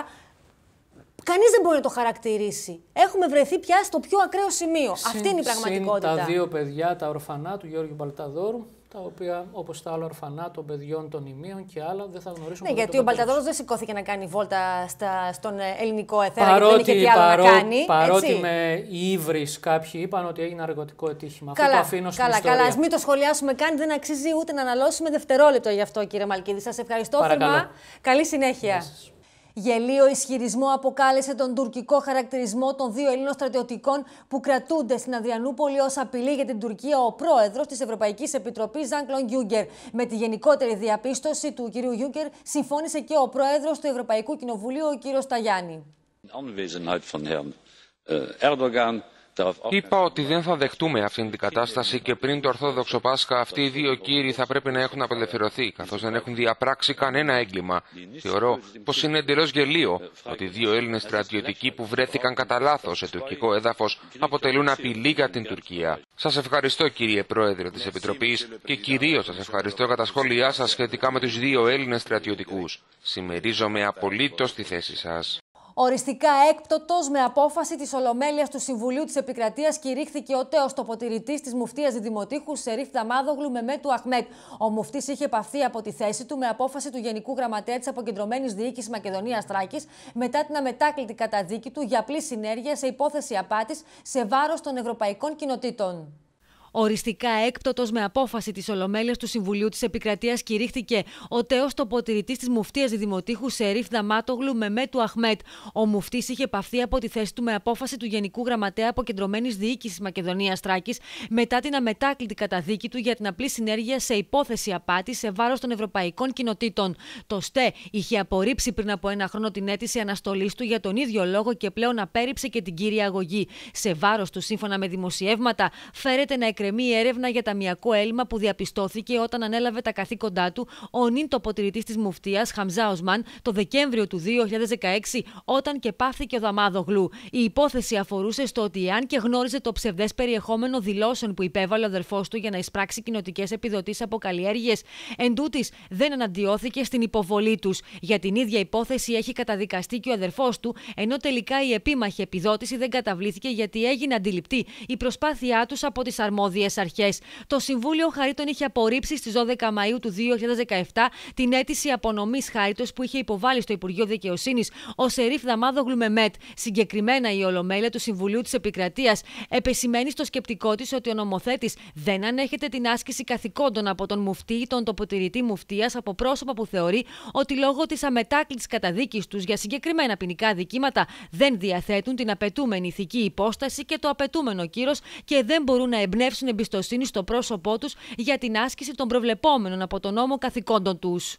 Κανείς δεν μπορεί να το χαρακτηρίσει. Έχουμε βρεθεί πια στο πιο ακραίο σημείο. Αυτή είναι η πραγματικότητα. Τα 2 παιδιά, τα ορφανά του Γιώργου Μπαλταδόρου, τα οποία, όπως τα άλλα ορφανά των παιδιών των Ιμίων και άλλα, δεν θα γνωρίσουν. Ναι, γιατί ο Μπαλταδόρος δεν σηκώθηκε να κάνει βόλτα στον ελληνικό εθέρα, δεν είχε τι άλλο να κάνει. Παρότι με ύβρις κάποιοι είπαν ότι έγινε αργοτικό ατύχημα. Αυτό το αφήνω στην ιστορία. Καλά, ας μην το σχολιάσουμε καν, δεν αξίζει ούτε να αναλώσουμε δευτερόλεπτο γι' αυτό, κύριε Μαλκίδη. Σας ευχαριστώ θερμά. Καλή συνέχεια. Γελίο ισχυρισμό αποκάλεσε τον τουρκικό χαρακτηρισμό των 2 Ελλήνων στρατιωτικών που κρατούνται στην Αδριανούπολη ως απειλή για την Τουρκία ο πρόεδρος της Ευρωπαϊκής Επιτροπής, Jean-Claude Juncker. Με τη γενικότερη διαπίστωση του κ. Juncker συμφώνησε και ο πρόεδρος του Ευρωπαϊκού Κοινοβουλίου, ο κ. Ταγιάννη. Είπα ότι δεν θα δεχτούμε αυτήν την κατάσταση και πριν το Ορθόδοξο Πάσχα αυτοί οι 2 κύριοι θα πρέπει να έχουν απελευθερωθεί, καθώς δεν έχουν διαπράξει κανένα έγκλημα. Θεωρώ πως είναι εντελώς γελίο ότι 2 Έλληνες στρατιωτικοί που βρέθηκαν κατά λάθος σε τουρκικό έδαφος αποτελούν απειλή για την Τουρκία. Σας ευχαριστώ, κύριε Πρόεδρε της Επιτροπής, και κυρίως σας ευχαριστώ για τα σχόλιά σας σχετικά με τους 2 Έλληνες στρατιωτικούς. Συμμερίζομαι απολύτως τη θέση σας. Οριστικά έκπτωτος, με απόφαση της Ολομέλειας του Συμβουλίου της Επικρατείας, κηρύχθηκε ο τέος τοποτηρητής της Μουφτίας Διδημοτήχου Σερίφ Δαμάδογλου Μεμέτου Αχμέτ. Ο μουφτής είχε επαφθεί από τη θέση του με απόφαση του Γενικού Γραμματέα της Αποκεντρωμένης Διοίκησης Μακεδονίας Θράκης μετά την αμετάκλητη καταδίκη του για απλή συνέργεια σε υπόθεση απάτης σε βάρος των ευρωπαϊκών κοινοτήτων. Οριστικά έκπτωτος, με απόφαση της Ολομέλειας του Συμβουλίου της Επικρατείας, κηρύχθηκε ο τέος τοποτηρητής της Μουφτίας Διδημοτήχου Σερίφ Δαμάτογλου Μεμέτου Αχμέτ. Ο μουφτής είχε επαφθεί από τη θέση του με απόφαση του Γενικού Γραμματέα Αποκεντρωμένης Διοίκησης Μακεδονίας Θράκης μετά την αμετάκλητη καταδίκη του για την απλή συνέργεια σε υπόθεση απάτης σε βάρος των ευρωπαϊκών κοινοτήτων. Το ΣΤΕ είχε απορρίψει πριν από 1 χρόνο την αίτηση αναστολής του για τον ίδιο λόγο και πλέον απέρριψε και την κύρια αγωγή. Σε βάρος του, σύμφωνα με δημοσιεύματα, φέρεται να εκκρεμεί έρευνα για ταμειακό έλλειμμα που διαπιστώθηκε όταν ανέλαβε τα καθήκοντά του ο νυν τοποτηρητής της Μουφτίας, Χαμζά Οσμάν, το Δεκέμβριο του 2016, όταν και πάθηκε ο Δαμάδογλου. Η υπόθεση αφορούσε στο ότι, αν και γνώριζε το ψευδές περιεχόμενο δηλώσεων που υπέβαλε ο αδερφός του για να εισπράξει κοινοτικές επιδοτήσεις από καλλιέργειες, εντούτοις δεν αναντιώθηκε στην υποβολή τους. Για την ίδια υπόθεση έχει καταδικαστεί και ο αδερφός του, ενώ τελικά η επίμαχη επιδότηση δεν καταβλήθηκε γιατί έγινε αντιληπτή η προσπάθειά τους από τις αρμόδιες αρχές. Το Συμβούλιο Χαρίτων είχε απορρίψει στις 12 Μαΐου του 2017 την αίτηση απονομής χάριτος που είχε υποβάλει στο Υπουργείο Δικαιοσύνης ο Σερίφ Δαμάδογλου Μεμέτ. Συγκεκριμένα, η Ολομέλεια του Συμβουλίου της Επικρατείας επεσημαίνει στο σκεπτικό της ότι ο νομοθέτης δεν ανέχεται την άσκηση καθηκόντων από τον μουφτή ή τον τοποτηρητή μουφτίας από πρόσωπα που θεωρεί ότι λόγω της αμετάκλητης καταδίκης τους για συγκεκριμένα ποινικά δικήματα δεν διαθέτουν την απαιτούμενη ηθική υπόσταση και το απαιτούμενο κύρος και δεν μπορούν να εμπνεύσουν εμπιστοσύνη στο πρόσωπό τους για την άσκηση των προβλεπόμενων από τον νόμο καθηκόντων τους.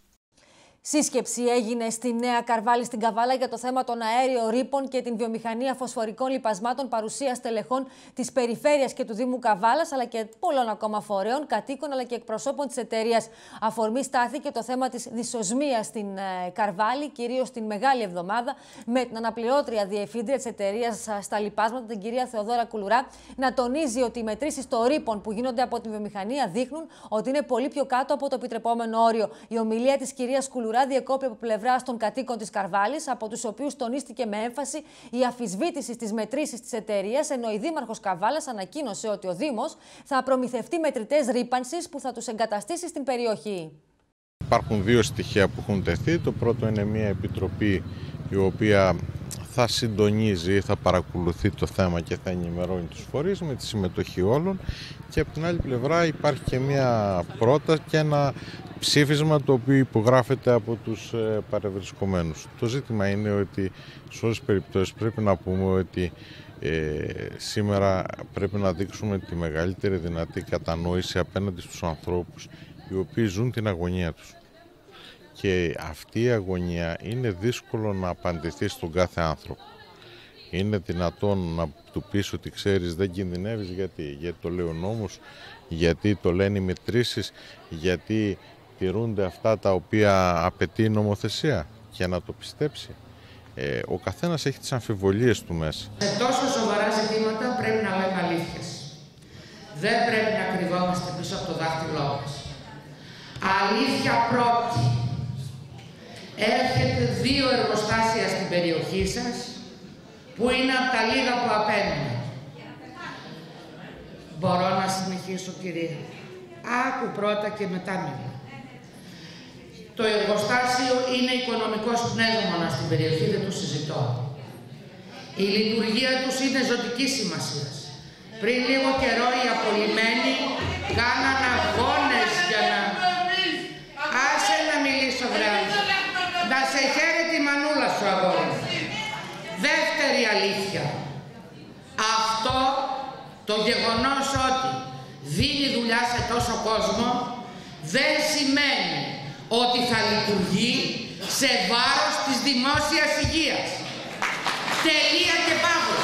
Σύσκεψη έγινε στη Νέα Καρβάλη στην Καβάλα για το θέμα των αέριων ρήπων και την βιομηχανία φωσφορικών λιπασμάτων, παρουσία στελεχών της περιφέρειας και του Δήμου Καβάλας, αλλά και πολλών ακόμα φορέων, κατοίκων αλλά και εκπροσώπων της εταιρείας. Αφορμή στάθηκε το θέμα της δυσοσμίας στην Καρβάλη, κυρίως την Μεγάλη Εβδομάδα, με την αναπληρώτρια διευθύντρια της εταιρείας στα λιπάσματα, την κυρία Θεοδόρα Κουλουρά, να τονίζει ότι οι μετρήσεις των ρήπων που γίνονται από την βιομηχανία δείχνουν ότι είναι πολύ πιο κάτω από το επιτρεπόμενο όριο. Η ομιλία της κυρίας Κουλουρά διεκόπη από πλευράς των κατοίκων της Καρβάλης, από τους οποίους τονίστηκε με έμφαση η αμφισβήτηση στις μετρήσεις της εταιρείας, ενώ η Δήμαρχος Καβάλας ανακοίνωσε ότι ο Δήμος θα προμηθευτεί μετρητές ρύπανσης που θα τους εγκαταστήσει στην περιοχή. Υπάρχουν 2 στοιχεία που έχουν τεθεί. Το πρώτο είναι μια επιτροπή η οποία θα συντονίζει, θα παρακολουθεί το θέμα και θα ενημερώνει τους φορείς με τη συμμετοχή όλων, και από την άλλη πλευρά υπάρχει και μια πρόταση και ένα ψήφισμα το οποίο υπογράφεται από τους παρευρισκομένους. Το ζήτημα είναι ότι σε όλες τις περιπτώσεις πρέπει να πούμε ότι σήμερα πρέπει να δείξουμε τη μεγαλύτερη δυνατή κατανόηση απέναντι στους ανθρώπους οι οποίοι ζουν την αγωνία τους. Και αυτή η αγωνία είναι δύσκολο να απαντηθεί στον κάθε άνθρωπο. Είναι δυνατόν να του πεις ότι ξέρεις δεν κινδυνεύεις, γιατί το λέει ο νόμος, γιατί το λένε οι μετρήσεις, γιατί τηρούνται αυτά τα οποία απαιτεί η νομοθεσία, και να το πιστέψει. Ο καθένας έχει τις αμφιβολίες του μέσα. Σε τόσο σοβαρά ζητήματα πρέπει να λέμε αλήθειες. Δεν πρέπει να κρυβόμαστε πίσω από το δάχτυλό μας. Αλήθεια πρώτη. Έρχεται 2 εργοστάσια στην περιοχή σας, που είναι από τα λίγα που απέναντι. Μπορώ να συνεχίσω, κυρία? Άκου πρώτα και μετά μιλά. Το εργοστάσιο είναι οικονομικός πνεύμονας στην περιοχή, δεν το συζητώ. Η λειτουργία τους είναι ζωτικής σημασίας. Πριν λίγο καιρό οι απολυμμένοι κάναν αγώνες για να... Άσε να μιλήσω, βράδυ. Να σε χαίρει τη μανούλα σου, γεγονός ότι δίνει δουλειά σε τόσο κόσμο δεν σημαίνει ότι θα λειτουργεί σε βάρος της δημόσιας υγείας. Τελεία και παύλα.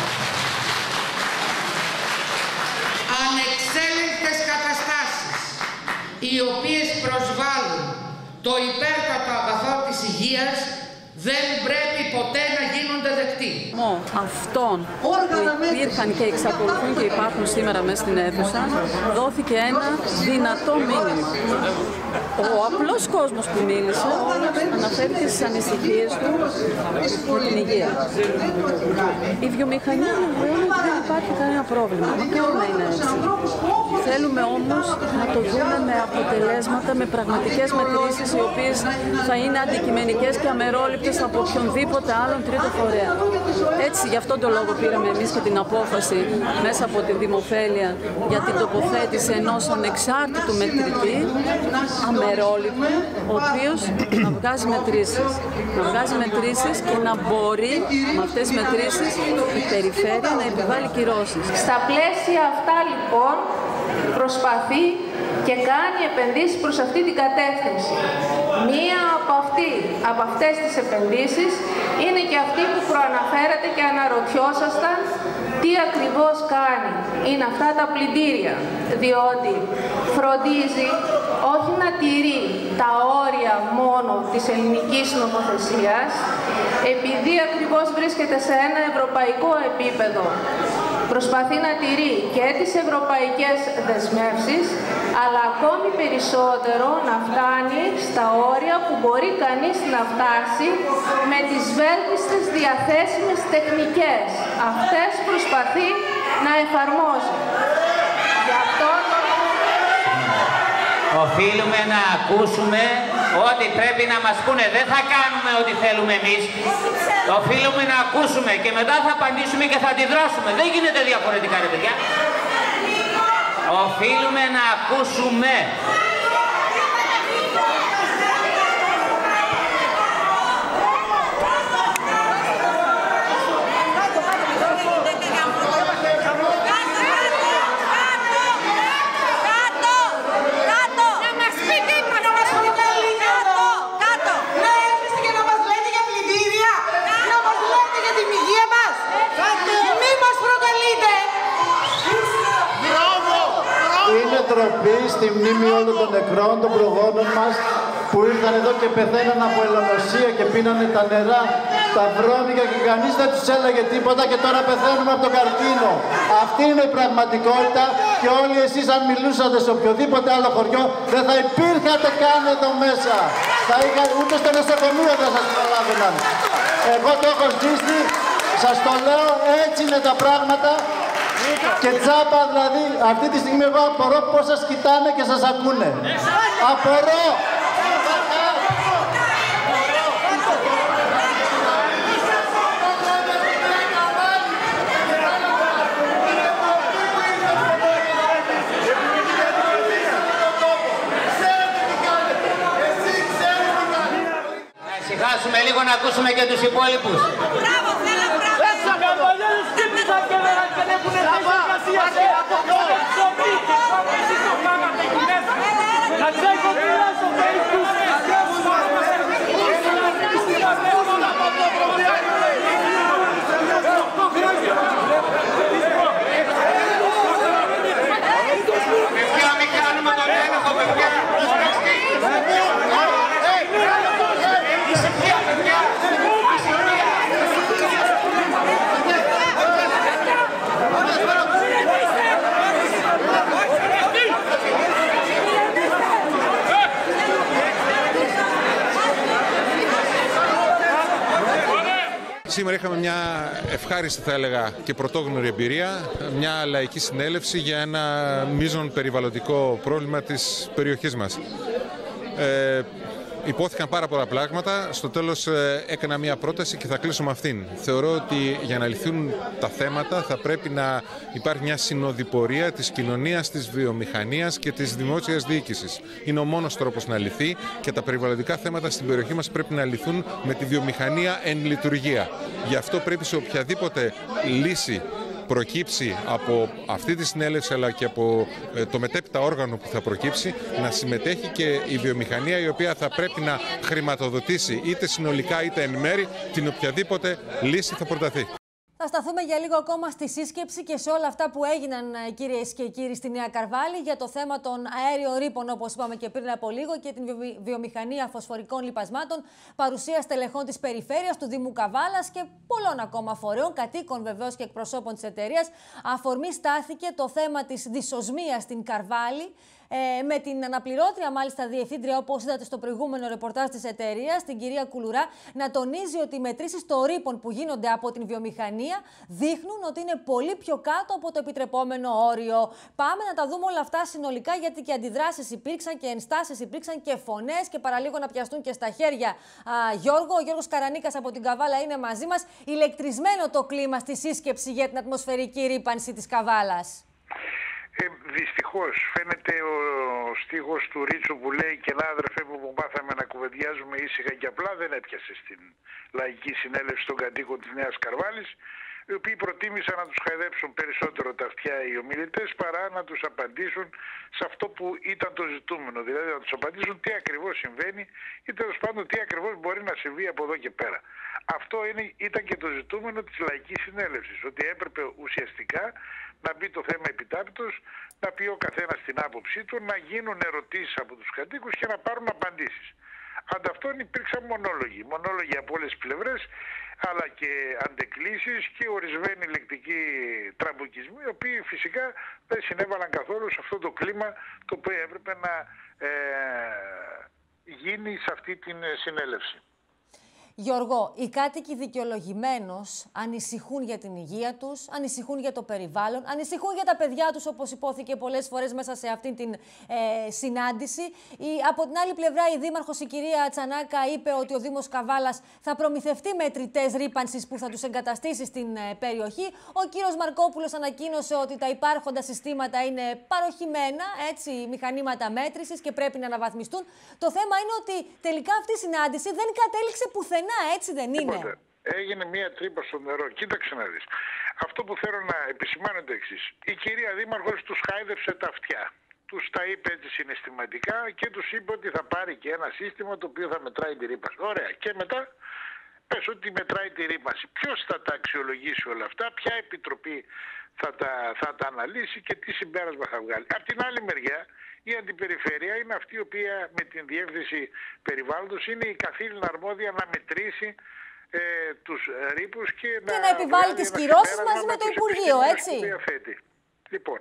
Ανεξέλεγκτες καταστάσεις οι οποίες προσβάλλουν το υπέρτατο αγαθό της υγείας δεν πρέπει ποτέ να γίνονται δεκτοί. Αυτών που υπήρχαν και εξακολουθούν και υπάρχουν σήμερα μέσα στην αίθουσα, δόθηκε ένα δυνατό μήνυμα. Ο απλός κόσμος που μίλησε, όλος αναφέρθηκε στις ανησυχίες του για την υγεία. Η βιομηχανία βεβαίως δεν υπάρχει κανένα πρόβλημα. Μακάρι να είναι έτσι. Θέλουμε όμως να το δούμε με αποτελέσματα, με πραγματικές μετρήσεις, οι οποίες θα είναι αντικειμενικές και αμερόληπτες από οποιονδήποτε άλλον τρίτο φορέα. Έτσι, γι' αυτόν τον λόγο πήραμε εμείς και την απόφαση μέσα από τη δημοφέλεια για την τοποθέτηση ενός ανεξάρτητου μετρητή, αμερόληπτου, ο οποίος να βγάζει μετρήσεις. Να βγάζει μετρήσεις και να μπορεί με αυτές τις μετρήσεις η περιφέρεια να επιβάλλει κυρώσεις. Στα πλαίσια αυτά λοιπόν προσπαθεί και κάνει επενδύσεις προς αυτή την κατεύθυνση. Μία από αυτές τις επενδύσεις είναι και αυτή που προαναφέρατε και αναρωτιόσασταν τι ακριβώς κάνει. Είναι αυτά τα πλυντήρια, διότι φροντίζει όχι να τηρεί τα όρια μόνο της ελληνικής νομοθεσίας, επειδή ακριβώς βρίσκεται σε ένα ευρωπαϊκό επίπεδο, προσπαθεί να τηρεί και τις ευρωπαϊκές δεσμεύσεις, αλλά ακόμη περισσότερο να φτάνει στα όρια που μπορεί κανείς να φτάσει με τις βέλτιστες διαθέσιμες τεχνικές. Αυτές προσπαθεί να εφαρμόζει. Γι' αυτό οφείλουμε να ακούσουμε ό,τι πρέπει να μας πούνε. Δεν θα κάνουμε ό,τι θέλουμε εμείς. Οφείλουμε να ακούσουμε και μετά θα απαντήσουμε και θα αντιδράσουμε. Δεν γίνεται διαφορετικά, ρε παιδιά. Οφείλουμε να ακούσουμε. Τροπή στη μνήμη όλων των νεκρών, των προγόνων μας που ήρθαν εδώ και πεθαίναν από ελονοσία και πίνανε τα νερά, τα βρώμικα και κανείς δεν τους έλεγε τίποτα και τώρα πεθαίνουμε από τον καρκίνο. Αυτή είναι η πραγματικότητα και όλοι εσείς αν μιλούσατε σε οποιοδήποτε άλλο χωριό δεν θα υπήρχατε καν εδώ μέσα. Ούτε στο νοσοκομείο δεν σας προλάβαιναν. Εγώ το έχω ζήσει, σας το λέω, έτσι είναι τα πράγματα. Και τσάπα δηλαδή, αυτή τη στιγμή εγώ απορώ πώς σας κοιτάνε και σας ακούνε. Απορώ! Να ησυχάσουμε λίγο να ακούσουμε και τους υπόλοιπους. Σήμερα είχαμε μια ευχάριστη, θα έλεγα, και πρωτόγνωρη εμπειρία, μια λαϊκή συνέλευση για ένα μείζον περιβαλλοντικό πρόβλημα της περιοχής μας. Υπόθηκαν πάρα πολλά πράγματα. Στο τέλος έκανα μια πρόταση και θα κλείσω με αυτήν. Θεωρώ ότι για να λυθούν τα θέματα θα πρέπει να υπάρχει μια συνοδοιπορία της κοινωνίας, της βιομηχανίας και της δημόσιας διοίκησης. Είναι ο μόνος τρόπος να λυθεί και τα περιβαλλοντικά θέματα στην περιοχή μας πρέπει να λυθούν με τη βιομηχανία εν λειτουργία. Γι' αυτό πρέπει σε οποιαδήποτε λύση προκύψει από αυτή τη συνέλευση αλλά και από το μετέπειτα όργανο που θα προκύψει, να συμμετέχει και η βιομηχανία, η οποία θα πρέπει να χρηματοδοτήσει είτε συνολικά είτε εν μέρη την οποιαδήποτε λύση θα προταθεί. Θα σταθούμε για λίγο ακόμα στη σύσκεψη και σε όλα αυτά που έγιναν, κυρίες και κύριοι, στη Νέα Καρβάλη για το θέμα των αέριων ρήπων, όπως είπαμε και πριν από λίγο, και την βιομηχανία φωσφορικών λιπασμάτων, παρουσία στελεχών της περιφέρειας, του Δήμου Καβάλας και πολλών ακόμα φορέων, κατοίκων βεβαίως και εκπροσώπων της εταιρείας. Αφορμή στάθηκε το θέμα της δυσοσμίας στην Καρβάλη, με την αναπληρώτρια μάλιστα διευθύντρια, όπως είδατε στο προηγούμενο ρεπορτάζ της εταιρείας, την κυρία Κουλουρά, να τονίζει ότι οι μετρήσεις των ρήπων που γίνονται από την βιομηχανία δείχνουν ότι είναι πολύ πιο κάτω από το επιτρεπόμενο όριο. Πάμε να τα δούμε όλα αυτά συνολικά, γιατί και αντιδράσεις υπήρξαν και ενστάσεις υπήρξαν και φωνές, και παραλίγο να πιαστούν και στα χέρια. Γιώργο, ο Γιώργος Καρανίκας από την Καβάλα είναι μαζί μας. Ηλεκτρισμένο το κλίμα στη σύσκεψη για την ατμοσφαιρική ρύπανση της Καβάλας. Δυστυχώς φαίνεται ο στίχος του Ρίτσου που λέει «Και να, αδερφέ μου, που μάθαμε να κουβεντιάζουμε ήσυχα και απλά», δεν έπιασε στην λαϊκή συνέλευση των κατοίκων της Νέας Καρβάλης, οι οποίοι προτίμησαν να τους χαϊδέψουν περισσότερο τα αυτιά οι ομιλητές παρά να τους απαντήσουν σε αυτό που ήταν το ζητούμενο. Δηλαδή να τους απαντήσουν τι ακριβώς συμβαίνει ή τέλος πάντων τι ακριβώς μπορεί να συμβεί από εδώ και πέρα. Αυτό ήταν και το ζητούμενο της λαϊκής συνέλευσης, ότι έπρεπε ουσιαστικά να μπει το θέμα επιτάπητος, να πει ο καθένας την άποψή του, να γίνουν ερωτήσεις από τους κατοίκους και να πάρουν απαντήσεις. Ανταυτόν υπήρξαν μονόλογοι από όλες τις πλευρές, αλλά και αντεκλήσεις και ορισμένοι λεκτικοί τραμπουκισμοί, οι οποίοι φυσικά δεν συνέβαλαν καθόλου σε αυτό το κλίμα το οποίο έπρεπε να γίνει σε αυτή την συνέλευση. Γιώργο, οι κάτοικοι δικαιολογημένως ανησυχούν για την υγεία τους, ανησυχούν για το περιβάλλον, ανησυχούν για τα παιδιά τους, όπως υπόθηκε πολλές φορές μέσα σε αυτή την συνάντηση. Από την άλλη πλευρά, η Δήμαρχος, η κυρία Τσανάκα, είπε ότι ο Δήμος Καβάλας θα προμηθευτεί μετρητές ρύπανσης που θα τους εγκαταστήσει στην περιοχή. Ο κύριος Μαρκόπουλος ανακοίνωσε ότι τα υπάρχοντα συστήματα είναι παροχημένα, έτσι, μηχανήματα μέτρησης και πρέπει να αναβαθμιστούν. Το θέμα είναι ότι τελικά αυτή η συνάντηση δεν κατέληξε πουθενά. Έτσι δεν είναι? Έγινε μία τρύπα στο νερό. Κοίταξε να δεις. Αυτό που θέλω να επισημάνω είναι το εξής. Η κυρία Δήμαρχος τους χάιδεψε τα αυτιά. Τους τα είπε έτσι συναισθηματικά και τους είπε ότι θα πάρει και ένα σύστημα το οποίο θα μετράει τη ρύπαση. Ωραία. Και μετά πες ότι μετράει τη ρύπαση. Ποιος θα τα αξιολογήσει όλα αυτά, ποια επιτροπή θα τα αναλύσει και τι συμπέρασμα θα βγάλει. Απ' την άλλη μεριά, η αντιπεριφέρεια είναι αυτή η οποία με την διεύθυνση περιβάλλοντος είναι η καθήλυνα αρμόδια να μετρήσει τους ρήπους και να επιβάλλει τις κυρώσεις μαζί με το Υπουργείο, έτσι. Λοιπόν,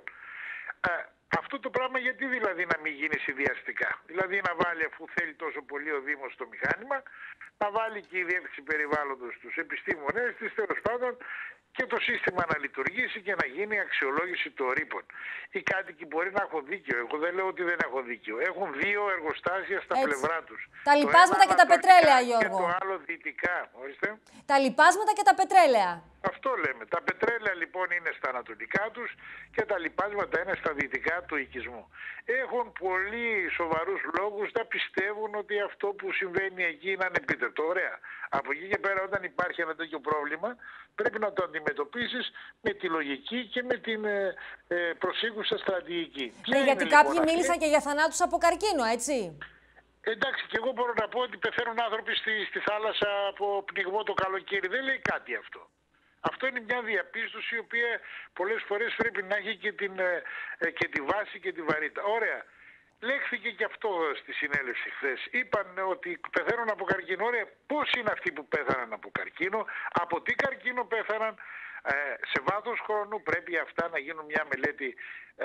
αυτό το πράγμα γιατί δηλαδή να μην γίνει συνδυαστικά? Δηλαδή να βάλει, αφού θέλει τόσο πολύ ο Δήμος το μηχάνημα, να βάλει και η διεύθυνση περιβάλλοντος τους επιστήμονες της, τέλος πάντων, και το σύστημα να λειτουργήσει και να γίνει αξιολόγηση των ρήπων. Οι κάτοικοι μπορεί να έχουν δίκιο. Εγώ δεν λέω ότι δεν έχουν δίκιο. Έχουν δύο εργοστάσια στα πλευρά τους. Τα λιπάσματα και τα πετρέλαια, Γιώργο. Και το άλλο δυτικά. Ορίστε. Τα λιπάσματα και τα πετρέλαια. Αυτό λέμε. Τα πετρέλαια λοιπόν είναι στα ανατολικά τους και τα λιπάσματα είναι στα δυτικά του οικισμού. Έχουν πολύ σοβαρούς λόγους να πιστεύουν ότι αυτό που συμβαίνει εκεί είναι ανεπίτευτο. Ωραία. Από εκεί και πέρα, όταν υπάρχει ένα τέτοιο πρόβλημα, πρέπει να το αντιμετωπίσεις με τη λογική και με την προσήκουσα στρατηγική. Γιατί κάποιοι μίλησαν και για θανάτους από καρκίνο, έτσι. Εντάξει, και εγώ μπορώ να πω ότι πεθαίνουν άνθρωποι στη θάλασσα από πνιγμό το καλοκαίρι. Δεν λέει κάτι αυτό. Αυτό είναι μια διαπίστωση η οποία πολλές φορές πρέπει να έχει και τη βάση και τη βαρύτητα. Ωραία. Λέχθηκε και αυτό στη συνέλευση χθες. Είπαν ότι πεθαίνουν από καρκίνο. Ωραία. Πώς είναι αυτοί που πέθαναν από καρκίνο, από τι καρκίνο πέθαναν, σε βάθος χρόνου πρέπει αυτά να γίνουν μια μελέτη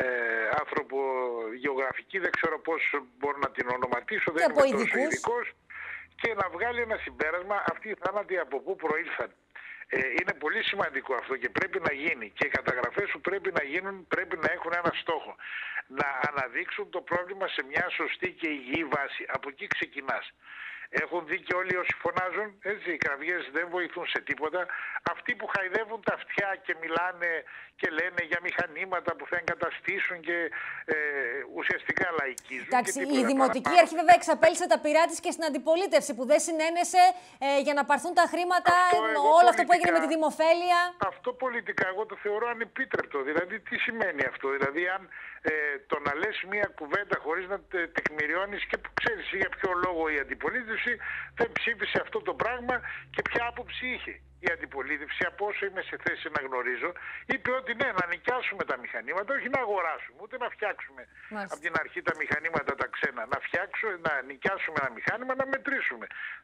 ανθρωπογεωγραφική, δεν ξέρω πώς μπορώ να την ονοματίσω, δεν είμαι τόσο ειδικός, και να βγάλει ένα συμπέρασμα αυτοί οι θάνατοι από πού προήλθαν. Είναι πολύ σημαντικό αυτό και πρέπει να γίνει. Και οι καταγραφές που πρέπει να γίνουν πρέπει να έχουν ένα στόχο. Να αναδείξουν το πρόβλημα σε μια σωστή και υγιή βάση. Από εκεί ξεκινάς. Έχουν δει και όλοι όσοι φωνάζουν, έτσι, οι κραυγές δεν βοηθούν σε τίποτα. Αυτοί που χαϊδεύουν τα αυτιά και μιλάνε και λένε για μηχανήματα που θα εγκαταστήσουν και ουσιαστικά λαϊκίζουν. Εντάξει, η Δημοτική Αρχή βέβαια εξαπέλυσε τα πειρά της και στην αντιπολίτευση που δεν συνένεσε για να πάρθουν τα χρήματα, όλο αυτό που έγινε με τη δημοφέλεια. Αυτό πολιτικά εγώ το θεωρώ ανεπίτρεπτο. Δηλαδή τι σημαίνει αυτό? Δηλαδή αν το να λες μία κουβέντα χωρίς να τεκμηριώνεις και που ξέρεις για ποιο λόγο η αντιπολίτευση δεν ψήφισε αυτό το πράγμα και ποια άποψη είχε. Η αντιπολίτευση, από όσο είμαι σε θέση να γνωρίζω, είπε ότι ναι, να νοικιάσουμε τα μηχανήματα, όχι να αγοράσουμε, ούτε να φτιάξουμε από την αρχή τα μηχανήματα τα ξένα. Να νοικιάσουμε ένα μηχάνημα, να μετρήσουμε.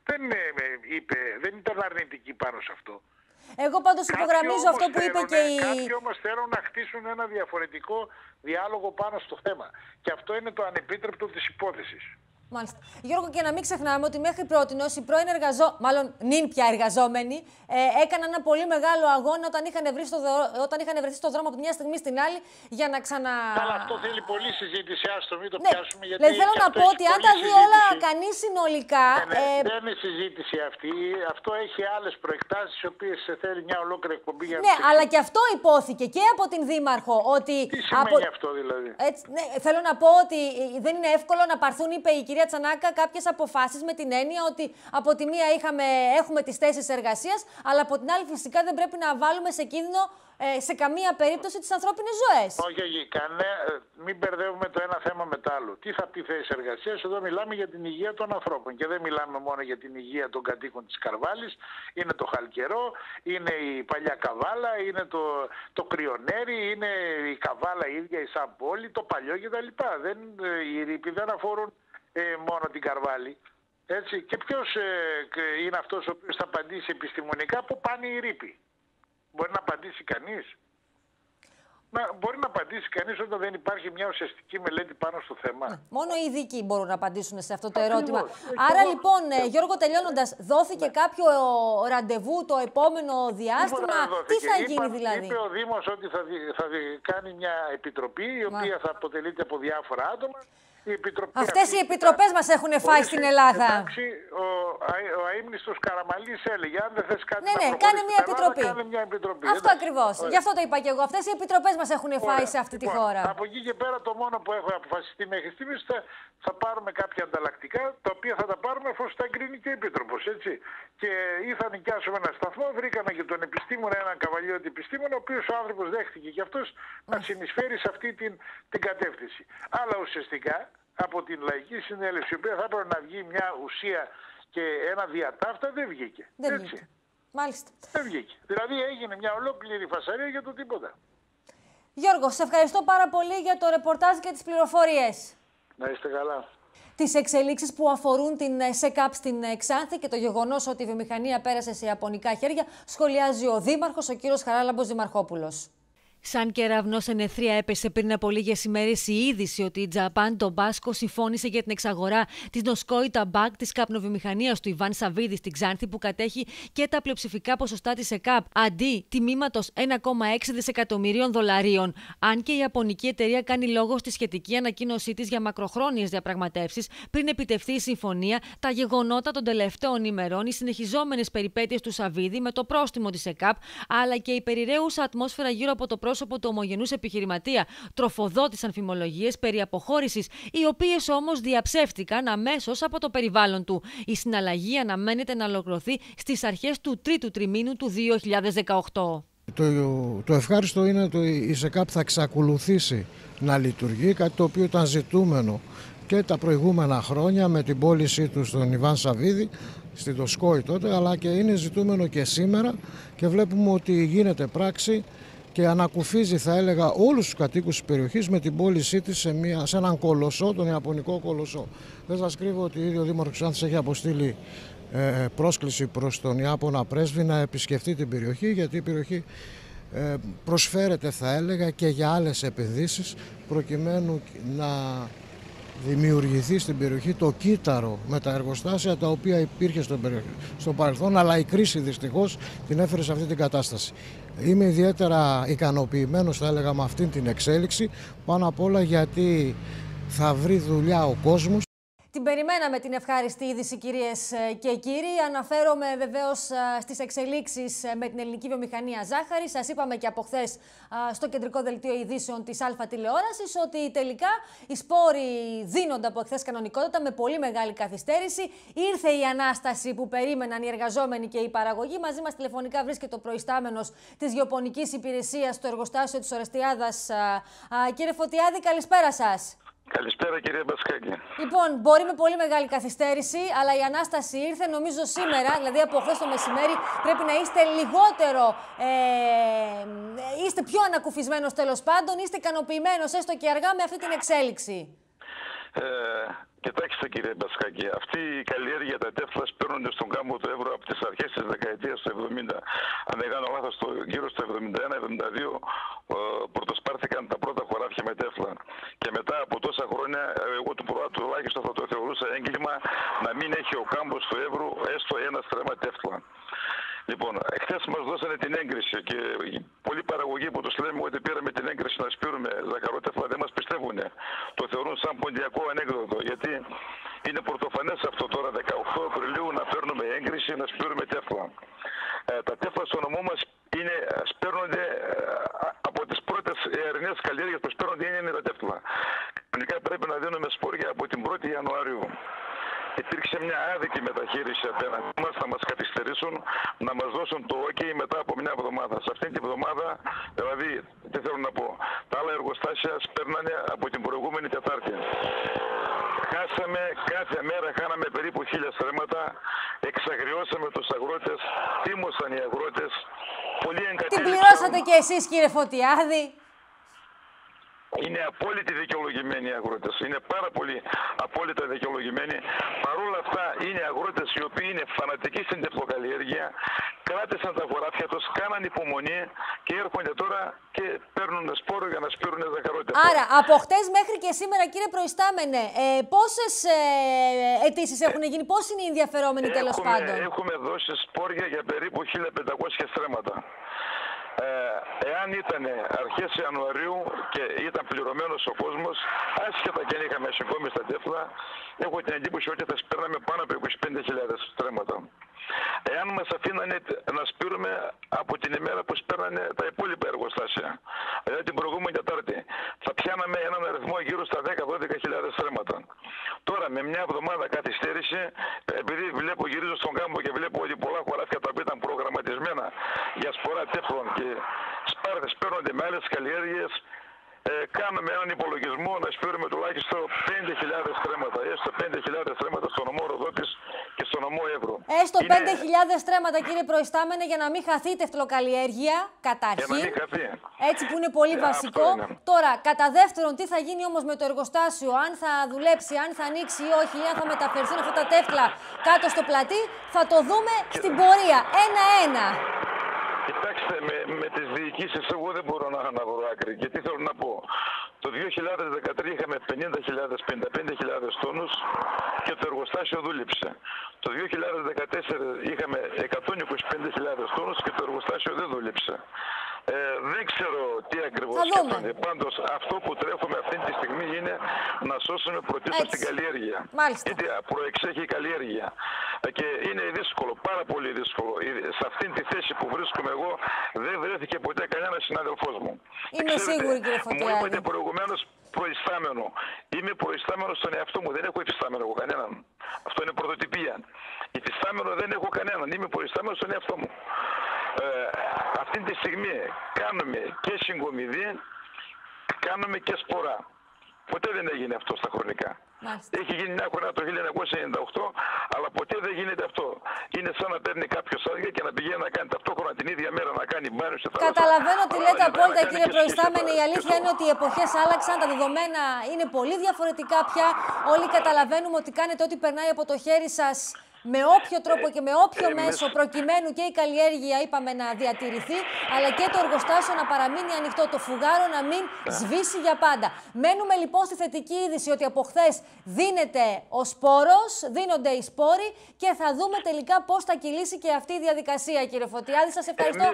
Δεν ήταν αρνητική πάνω σε αυτό. Εγώ πάντως υπογραμμίζω αυτό που είπε και η... Κάποιοι όμως θέλουν να χτίσουν ένα διαφορετικό διάλογο πάνω στο θέμα. Και αυτό είναι το ανεπίτρεπτο της υπόθεσης. Μάλιστα. Γιώργο, και να μην ξεχνάμε ότι μέχρι πρότινος οι πρώην νυν πια εργαζόμενοι έκαναν ένα πολύ μεγάλο αγώνα όταν είχαν βρεθεί στο δρόμο από τη μια στιγμή στην άλλη για να Αλλά αυτό θέλει πολλή συζήτηση, άστο, μην το πιάσουμε. Γιατί δηλαδή θέλω να πω ότι αν τα δει όλα κανείς συνολικά... Δεν είναι συζήτηση αυτή. Αυτό έχει άλλες προεκτάσεις, οι οποίες θέλει μια ολόκληρη εκπομπή για να... Ναι, αλλά και αυτό υπόθηκε και από την Δήμαρχο. Ότι τι σημαίνει αυτό δηλαδή? Ναι, θέλω να πω ότι δεν είναι εύκολο να πάρθουν, είπε η κυρία Τσανάκα, κάποιες αποφάσεις με την έννοια ότι από τη μία έχουμε τις θέσεις εργασίας, αλλά από την άλλη φυσικά δεν πρέπει να βάλουμε σε κίνδυνο σε καμία περίπτωση τις ανθρώπινες ζωές. Όχι, μην μπερδεύουμε το ένα θέμα με το άλλο. Τι θα πει θέσεις εργασίας? Εδώ μιλάμε για την υγεία των ανθρώπων και δεν μιλάμε μόνο για την υγεία των κατοίκων της Καρβάλης. Είναι το Χαλκερό, είναι η παλιά Καβάλα, είναι το Κρυονέρι, είναι η Καβάλα η ίδια, η σαν πόλη, το παλιό κτλ. Οι ρήποι δεν αφορούν μόνο την Καρβάλη. Έτσι. Και ποιος είναι αυτός ο οποίος θα απαντήσει επιστημονικά που πάνε οι ρήποι? Μπορεί να απαντήσει κανείς? Μπορεί να απαντήσει κανείς όταν δεν υπάρχει μια ουσιαστική μελέτη πάνω στο θέμα. Μόνο οι ειδικοί μπορούν να απαντήσουν σε αυτό το ερώτημα. Άρα λοιπόν, Γιώργο, τελειώνοντας, δόθηκε κάποιο ραντεβού το επόμενο διάστημα? Τι θα γίνει δηλαδή? Είπε ο Δήμος ότι θα κάνει μια επιτροπή η οποία θα αποτελείται από διάφορα άτομα. Αυτές οι επιτροπές μας έχουν φάει στην Ελλάδα. Εντάξει, ο αείμνηστος Καραμαλής έλεγε, αν δεν θες κάτι να προχωρήσει κάνε μια επιτροπή. Αυτό ακριβώς. Γι' αυτό το είπα και εγώ. Αυτές οι επιτροπές μας έχουν φάει σε αυτή τη χώρα. Από εκεί και πέρα το μόνο που έχω αποφασιστεί μέχρι στιγμής θα πάρουμε κάποια ανταλλακτικά, τα οποία θα τα πάρουμε εφόσον τα εγκρίνει και ο Επίτροπος, έτσι. Και ή θα νοικιάσουμε ένα σταθμό, βρήκαμε και τον επιστήμονα, έναν καβαλιώτη επιστήμονα, ο οποίος ο άνθρωπος δέχτηκε και αυτός να συνεισφέρει σε αυτή την κατεύθυνση. Αλλά ουσιαστικά από την Λαϊκή Συνέλευση, η οποία θα έπρεπε να βγει μια ουσία και ένα διατάφτα, δεν βγήκε. Δεν βγήκε. Μάλιστα. Δεν βγήκε. Δηλαδή έγινε μια ολόκληρη φασαρία για το τίποτα. Γιώργο, σε ευχαριστώ πάρα πολύ για το ρεπορτάζ και τις πληροφορίες. Να είστε καλά. Τις εξελίξεις που αφορούν την ΣΕΚΑΠ στην Ξάνθη και το γεγονός ότι η βιομηχανία πέρασε σε ιαπωνικά χέρια, σχολιάζει ο Δήμαρχος, ο κύριος Χαράλαμπος Δημαρχόπουλος. Σαν κεραυνός σε νεθρία έπεσε πριν από λίγες ημέρες η είδηση ότι η Japan Tobacco συμφώνησε για την εξαγορά της Noskoi Tabak, της καπνοβιομηχανίας του Ιβάν Σαββίδη στην Ξάνθη, που κατέχει και τα πλειοψηφικά ποσοστά της ΕΚΑΠ, αντί τιμήματος 1,6 δισεκατομμυρίων δολαρίων. Αν και η ιαπωνική εταιρεία κάνει λόγο στη σχετική ανακοίνωσή της για μακροχρόνιες διαπραγματεύσεις πριν επιτευχθεί η συμφωνία, τα γεγονότα των τελευταίων ημερών, οι συνεχιζόμενες περιπέτειες του Σαββίδη με το πρόστιμο της ΕΚΑΠ, αλλά και η περιραίουσα ατμόσφαιρα γύρω από το πρόσωπο του ομογενούς επιχειρηματία τροφοδότησαν φημολογίες περί αποχώρησης, οι οποίες όμως διαψεύτηκαν αμέσως από το περιβάλλον του. Η συναλλαγή αναμένεται να ολοκληρωθεί στις αρχές του τρίτου τριμήνου του 2018. Το ευχάριστο είναι ότι η ΣΕΚΑΠ θα εξακολουθήσει να λειτουργεί, κάτι το οποίο ήταν ζητούμενο και τα προηγούμενα χρόνια με την πώλησή του στον Ιβάν Σαββίδη, στην Noskoi τότε, αλλά και είναι ζητούμενο και σήμερα και βλέπουμε ότι γίνεται πράξη και ανακουφίζει, θα έλεγα, όλους τους κατοίκους της περιοχής με την πώλησή της σε έναν κολοσσό, τον Ιαπωνικό κολοσσό. Δεν σας κρύβω ότι ήδη ο Δήμαρχος Ξάνθης έχει αποστείλει πρόσκληση προς τον Ιάπωνα πρέσβη να επισκεφτεί την περιοχή, γιατί η περιοχή προσφέρεται, θα έλεγα, και για άλλες επενδύσεις, προκειμένου να δημιουργηθεί στην περιοχή το κύτταρο με τα εργοστάσια τα οποία υπήρχε στο παρελθόν, αλλά η κρίση δυστυχώς την έφερε σε αυτή την κατάσταση. Είμαι ιδιαίτερα ικανοποιημένος, θα έλεγα, με αυτή την εξέλιξη, πάνω απ' όλα γιατί θα βρει δουλειά ο κόσμος. Την περιμέναμε την ευχάριστη είδηση, κυρίες και κύριοι. Αναφέρομαι βεβαίως στις εξελίξεις με την ελληνική βιομηχανία ζάχαρης. Σας είπαμε και από χθες στο κεντρικό δελτίο ειδήσεων της Α τηλεόρασης ότι τελικά οι σπόροι δίνονται από χθες κανονικότατα με πολύ μεγάλη καθυστέρηση. Ήρθε η ανάσταση που περίμεναν οι εργαζόμενοι και η παραγωγή. Μαζί μας τηλεφωνικά βρίσκεται ο προϊστάμενος της Γεωπονικής Υπηρεσίας στο εργοστάσιο της Ορεστιάδας. Κύριε Φωτιάδη, καλησπέρα σας. Καλησπέρα, κυρία Μπασκάκη. Λοιπόν, μπορεί με πολύ μεγάλη καθυστέρηση, αλλά η ανάσταση ήρθε. Νομίζω σήμερα, δηλαδή από χθες το μεσημέρι, πρέπει να είστε λιγότερο. Είστε πιο ανακουφισμένος τέλος πάντων, είστε ικανοποιημένος έστω και αργά με αυτή την εξέλιξη. Κοιτάξτε, κύριε Μπασκάκη, αυτή η καλλιέργεια, τα τέφλα παίρνονται στον κάμπο του Εύρου από τις αρχές της δεκαετίας του 70. Αν δεν κάνω λάθος, γύρω στο 71-72 πρωτοσπάρθηκαν τα πρώτα χωράφια με τέφλα. Και μετά από τόσα χρόνια, εγώ τουλάχιστον θα το θεωρούσα έγκλημα να μην έχει ο κάμπος του Εύρου έστω ένα στρέμμα τέφλα. Λοιπόν, χθες μας δώσανε την έγκριση και πολλοί παραγωγοί που τους λέμε ότι πήραμε την έγκριση να σπείρουμε ζαχαρότεφλα δεν μας πιστεύουν. Το θεωρούν σαν ποντιακό ανέκδοτο, γιατί είναι πρωτοφανές αυτό τώρα 18 Απριλίου να παίρνουμε έγκριση να σπείρουμε τέφλα. Τα τέφλα στο νομό μας σπέρνονται από τις πρώτες ερνές καλλιέργειες που σπέρνονται είναι τα τέφλα. Κανονικά πρέπει να δίνουμε σπόρια από την 1η Ιανουαρίου. Υπήρξε μια άδικη μεταχείριση απέναντι μας, να μας καθυστερήσουν, να μας δώσουν το OK μετά από μια εβδομάδα. Σε αυτήν την εβδομάδα, δηλαδή, τι θέλω να πω, τα άλλα εργοστάσια σπέρνανε από την προηγούμενη Τετάρτη. Χάσαμε, κάθε μέρα χάναμε περίπου 1000 στρέμματα, εξαγριώσαμε τους αγρότες, τίμωσαν οι αγρότες, πολλοί εγκατέλειψαν. Τι πληρώσατε κι εσείς, κύριε Φωτιάδη? Είναι απόλυτα δικαιολογημένοι οι αγρότες. Είναι πάρα πολύ απόλυτα δικαιολογημένοι. Παρ' όλα αυτά είναι αγρότες οι οποίοι είναι φανατικοί στην τεφλοκαλλιέργεια, κράτησαν τα χωράφια τους, κάναν υπομονή και έρχονται τώρα και παίρνουν σπόρο για να σπείρουν ζαχαρότεφλα. Άρα, από χτες μέχρι και σήμερα, κύριε Προϊστάμενε, πόσες αιτήσεις έχουν γίνει, πώς είναι οι ενδιαφερόμενοι τέλος πάντων? Έχουμε δώσει σπόρια για περίπου 1500 στρέμματα. Εάν ήταν αρχές Ιανουαρίου και ήταν πληρωμένος ο κόσμος, άσχετα και αν είχαμε σηκώμει στα τέφλα, έχω την εντύπωση ότι θα σπέρναμε πάνω από 25.000 στρέμματα. Εάν μας αφήνανε να σπείρουμε από την ημέρα που σπέρνανε τα υπόλοιπα εργοστάσια, δηλαδή την προηγούμενη Τετάρτη, θα πιάναμε έναν αριθμό γύρω στα 10-12.000 στρέμματα. Τώρα με μια εβδομάδα καθυστέρηση, επειδή γυρίζω στον κάμπο και βλέπω ότι πολλά χωράφια τα οποία ήταν προγραμματισμένα για σπορά τέφλων και σπέρνονται με άλλες καλλιέργειες, κάνουμε έναν υπολογισμό να σπείρουμε τουλάχιστον 5.000 στρέμματα, έστω 5.000 στρέμματα στο νομό Ροδότης και στο νομό Εύρου. Έστω 5.000 στρέμματα, κύριε Προϊστάμενε, για να μην χαθεί η τεφλοκαλλιέργεια, καταρχήν. Για να μην χαθεί. Έτσι που είναι πολύ βασικό. Τώρα, κατά δεύτερον, τι θα γίνει όμως με το εργοστάσιο, αν θα δουλέψει, αν θα ανοίξει ή όχι, ή αν θα μεταφερθούν αυτά τα τέφλα κάτω στο πλατή, θα το δούμε στην πορεία, ένα-ένα. Κοιτάξτε, με τις διοικήσεις εγώ δεν μπορώ να βρω άκρη. Και τι θέλω να πω. Το 2013 είχαμε 50.000-55.000 τόνους και το εργοστάσιο δούλεψε. Το 2014 είχαμε 125.000 τόνους και το εργοστάσιο δεν δούλεψε. Δεν ξέρω τι ακριβώς σκέφτονται. Πάντως αυτό που τρέχουμε αυτή τη στιγμή είναι να σώσουμε πρωτίστως την καλλιέργεια. Μάλιστα. Γιατί προεξέχει η καλλιέργεια. Και είναι δύσκολο, πάρα πολύ δύσκολο. Σε αυτήν τη θέση που βρίσκομαι εγώ δεν βρέθηκε ποτέ κανένας συνάδελφός μου. Είμαι σίγουρη, κύριε Φωτιάδη. Μου είπατε προηγουμένως προϊστάμενο. Είμαι προϊστάμενος στον εαυτό μου. Δεν έχω υφιστάμενο εγώ κανέναν. Αυτό είναι πρωτοτυπία. Υφιστάμενο δεν έχω κανέναν. Είμαι προϊστάμενος στον εαυτό μου. Αυτή τη στιγμή κάνουμε και συγκομιδή, κάνουμε και σπορά. Ποτέ δεν έγινε αυτό στα χρονικά. Μάλιστα. Έχει γίνει μια φορά το 1998, αλλά ποτέ δεν γίνεται αυτό. Είναι σαν να παίρνει κάποιο άδεια και να πηγαίνει να κάνει ταυτόχρονα την ίδια μέρα να κάνει μπάνιο σε θάλασσα. Καταλαβαίνω τι λέτε απόλυτα, κύριε Προϊστάμενε. Η αλήθεια είναι ότι οι εποχές άλλαξαν, τα δεδομένα είναι πολύ διαφορετικά πια. Όλοι καταλαβαίνουμε ότι κάνετε ό,τι περνάει από το χέρι σας με όποιο τρόπο και με όποιο μέσο, προκειμένου και η καλλιέργεια, είπαμε, να διατηρηθεί, αλλά και το εργοστάσιο να παραμείνει ανοιχτό, το φουγάρο να μην σβήσει για πάντα. Μένουμε λοιπόν στη θετική είδηση ότι από χθες δίνεται ο σπόρος, δίνονται οι σπόροι και θα δούμε τελικά πώς θα κυλήσει και αυτή η διαδικασία, κύριε Φωτιάδη. Σας ευχαριστώ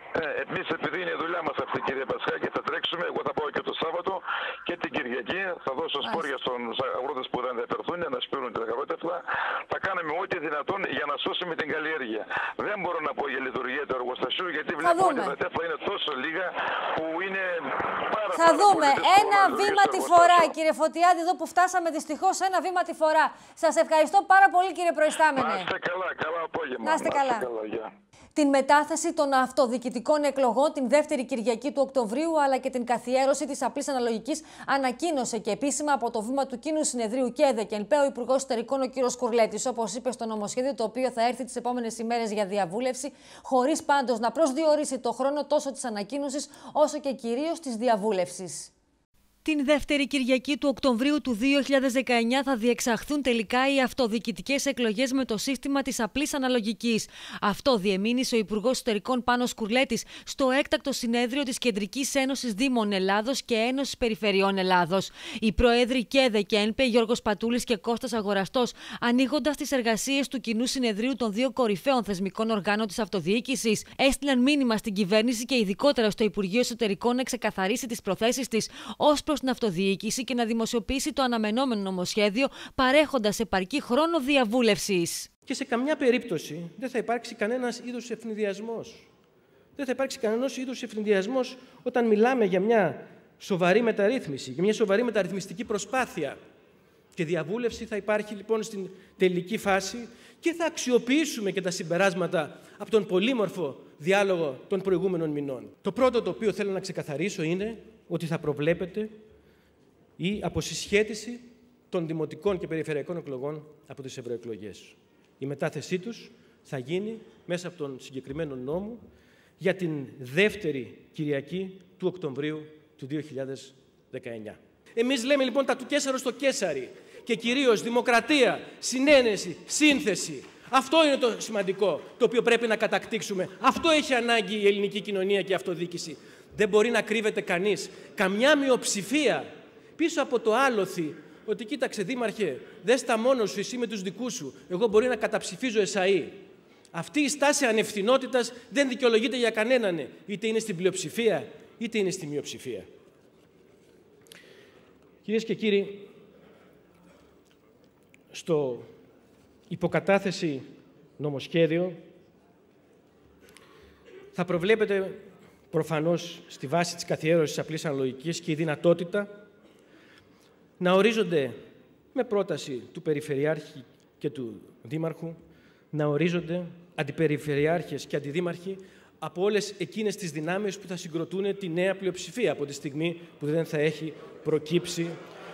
Εμείς επειδή είναι η δουλειά μας αυτή, κύριε Πασχάκη, θα τρέξουμε. Εγώ θα πάω και το Σάββατο και την Κυριακή. Θα δώσω σπόρια στους αγρότες που δεν ενδιαφερθούν να σπείρουν τα αγρότευλα. Θα κάνουμε ό,τι δυνατόν για να σώσουμε την καλλιέργεια. Δεν μπορώ να πω για λειτουργία του εργοστασίου, γιατί βλέπω ότι τα τέφλα είναι τόσο λίγα που είναι πάρα πολύ. Θα δούμε. Ένα βήμα τη φορά, κύριε Φωτιάδη, εδώ που φτάσαμε δυστυχώς, ένα βήμα τη φορά. Σας ευχαριστώ πάρα πολύ, κύριε Προϊστάμενε. Να είστε καλά, καλά απόγευμα. Να είστε καλά. Την μετάθεση των αυτοδιοικητικών εκλογών την δεύτερη Κυριακή του Οκτωβρίου, αλλά και την καθιέρωση της απλής αναλογικής, ανακοίνωσε και επίσημα από το βήμα του Κοινού Συνεδρίου ΚΕΔΕ και ΕΝΠΕ ο Υπουργός Εσωτερικών, ο κ. Κουρλέτης, όπως είπε στο νομοσχέδιο, το οποίο θα έρθει τις επόμενες ημέρες για διαβούλευση, χωρίς πάντως να προσδιορίσει το χρόνο τόσο της ανακοίνωσης όσο και κυρίως της διαβούλευσης. Την δεύτερη Κυριακή του Οκτωβρίου του 2019 θα διεξαχθούν τελικά οι αυτοδιοικητικές εκλογές με το σύστημα της απλής αναλογικής. Αυτό διεμήνυσε ο Υπουργός Εσωτερικών Πάνος Κουρλέτης στο έκτακτο συνέδριο της Κεντρικής Ένωσης Δήμων Ελλάδος και Ένωσης Περιφερειών Ελλάδος. Οι πρόεδροι ΚΕΔΕ και ΕΝΠΕ, Γιώργος Πατούλης και Κώστας Αγοραστός, ανοίγοντας τις εργασίες του Κοινού Συνεδρίου των δύο κορυφαίων θεσμικών οργάνων της αυτοδιοίκησης, έστειλαν μήνυμα στην κυβέρνηση και ειδικότερα στο Υπουργείο Εσωτερικών να ξεκαθαρίσει τις προθέσεις της ως προς την αυτοδιοίκηση και να δημοσιοποιήσει το αναμενόμενο νομοσχέδιο, παρέχοντας επαρκή χρόνο διαβούλευσης. Και σε καμιά περίπτωση δεν θα υπάρξει κανένας είδους ευνηδιασμός. Δεν θα υπάρξει κανένας είδους ευνηδιασμός όταν μιλάμε για μια σοβαρή μεταρρύθμιση, για μια σοβαρή μεταρρυθμιστική προσπάθεια. Και διαβούλευση θα υπάρχει λοιπόν στην τελική φάση και θα αξιοποιήσουμε και τα συμπεράσματα από τον πολύμορφο διάλογο των προηγούμενων μηνών. Το πρώτο το οποίο θέλω να ξεκαθαρίσω είναι ότι θα προβλέπεται η αποσυσχέτιση των δημοτικών και περιφερειακών εκλογών από τις ευρωεκλογές. Η μετάθεσή τους θα γίνει μέσα από τον συγκεκριμένο νόμο για την δεύτερη Κυριακή του Οκτωβρίου του 2019. Εμείς λέμε λοιπόν τα του Καίσαρου στο Καίσαρι και κυρίως δημοκρατία, συνένεση, σύνθεση. Αυτό είναι το σημαντικό, το οποίο πρέπει να κατακτήξουμε. Αυτό έχει ανάγκη η ελληνική κοινωνία και η αυτοδιοίκηση. Δεν μπορεί να κρύβεται κανείς, καμιά μειοψηφία πίσω από το άλοθη ότι κοίταξε δήμαρχε, δες τα μόνος σου, εσύ με τους δικούς σου, εγώ μπορεί να καταψηφίζω εσαΐ. Αυτή η στάση ανευθυνότητας δεν δικαιολογείται για κανέναν, είτε είναι στην πλειοψηφία, είτε είναι στη μειοψηφία. Κυρίες και κύριοι, στο υποκατάθεση νομοσχέδιο θα προβλέπεται προφανώς στη βάση της καθιέρωσης της απλής αναλογικής και η δυνατότητα να ορίζονται με πρόταση του Περιφερειάρχη και του Δήμαρχου, να ορίζονται αντιπεριφερειάρχες και αντιδήμαρχοι από όλες εκείνες τις δυνάμεις που θα συγκροτούν τη νέα πλειοψηφία από τη στιγμή που δεν θα έχει προκύψει.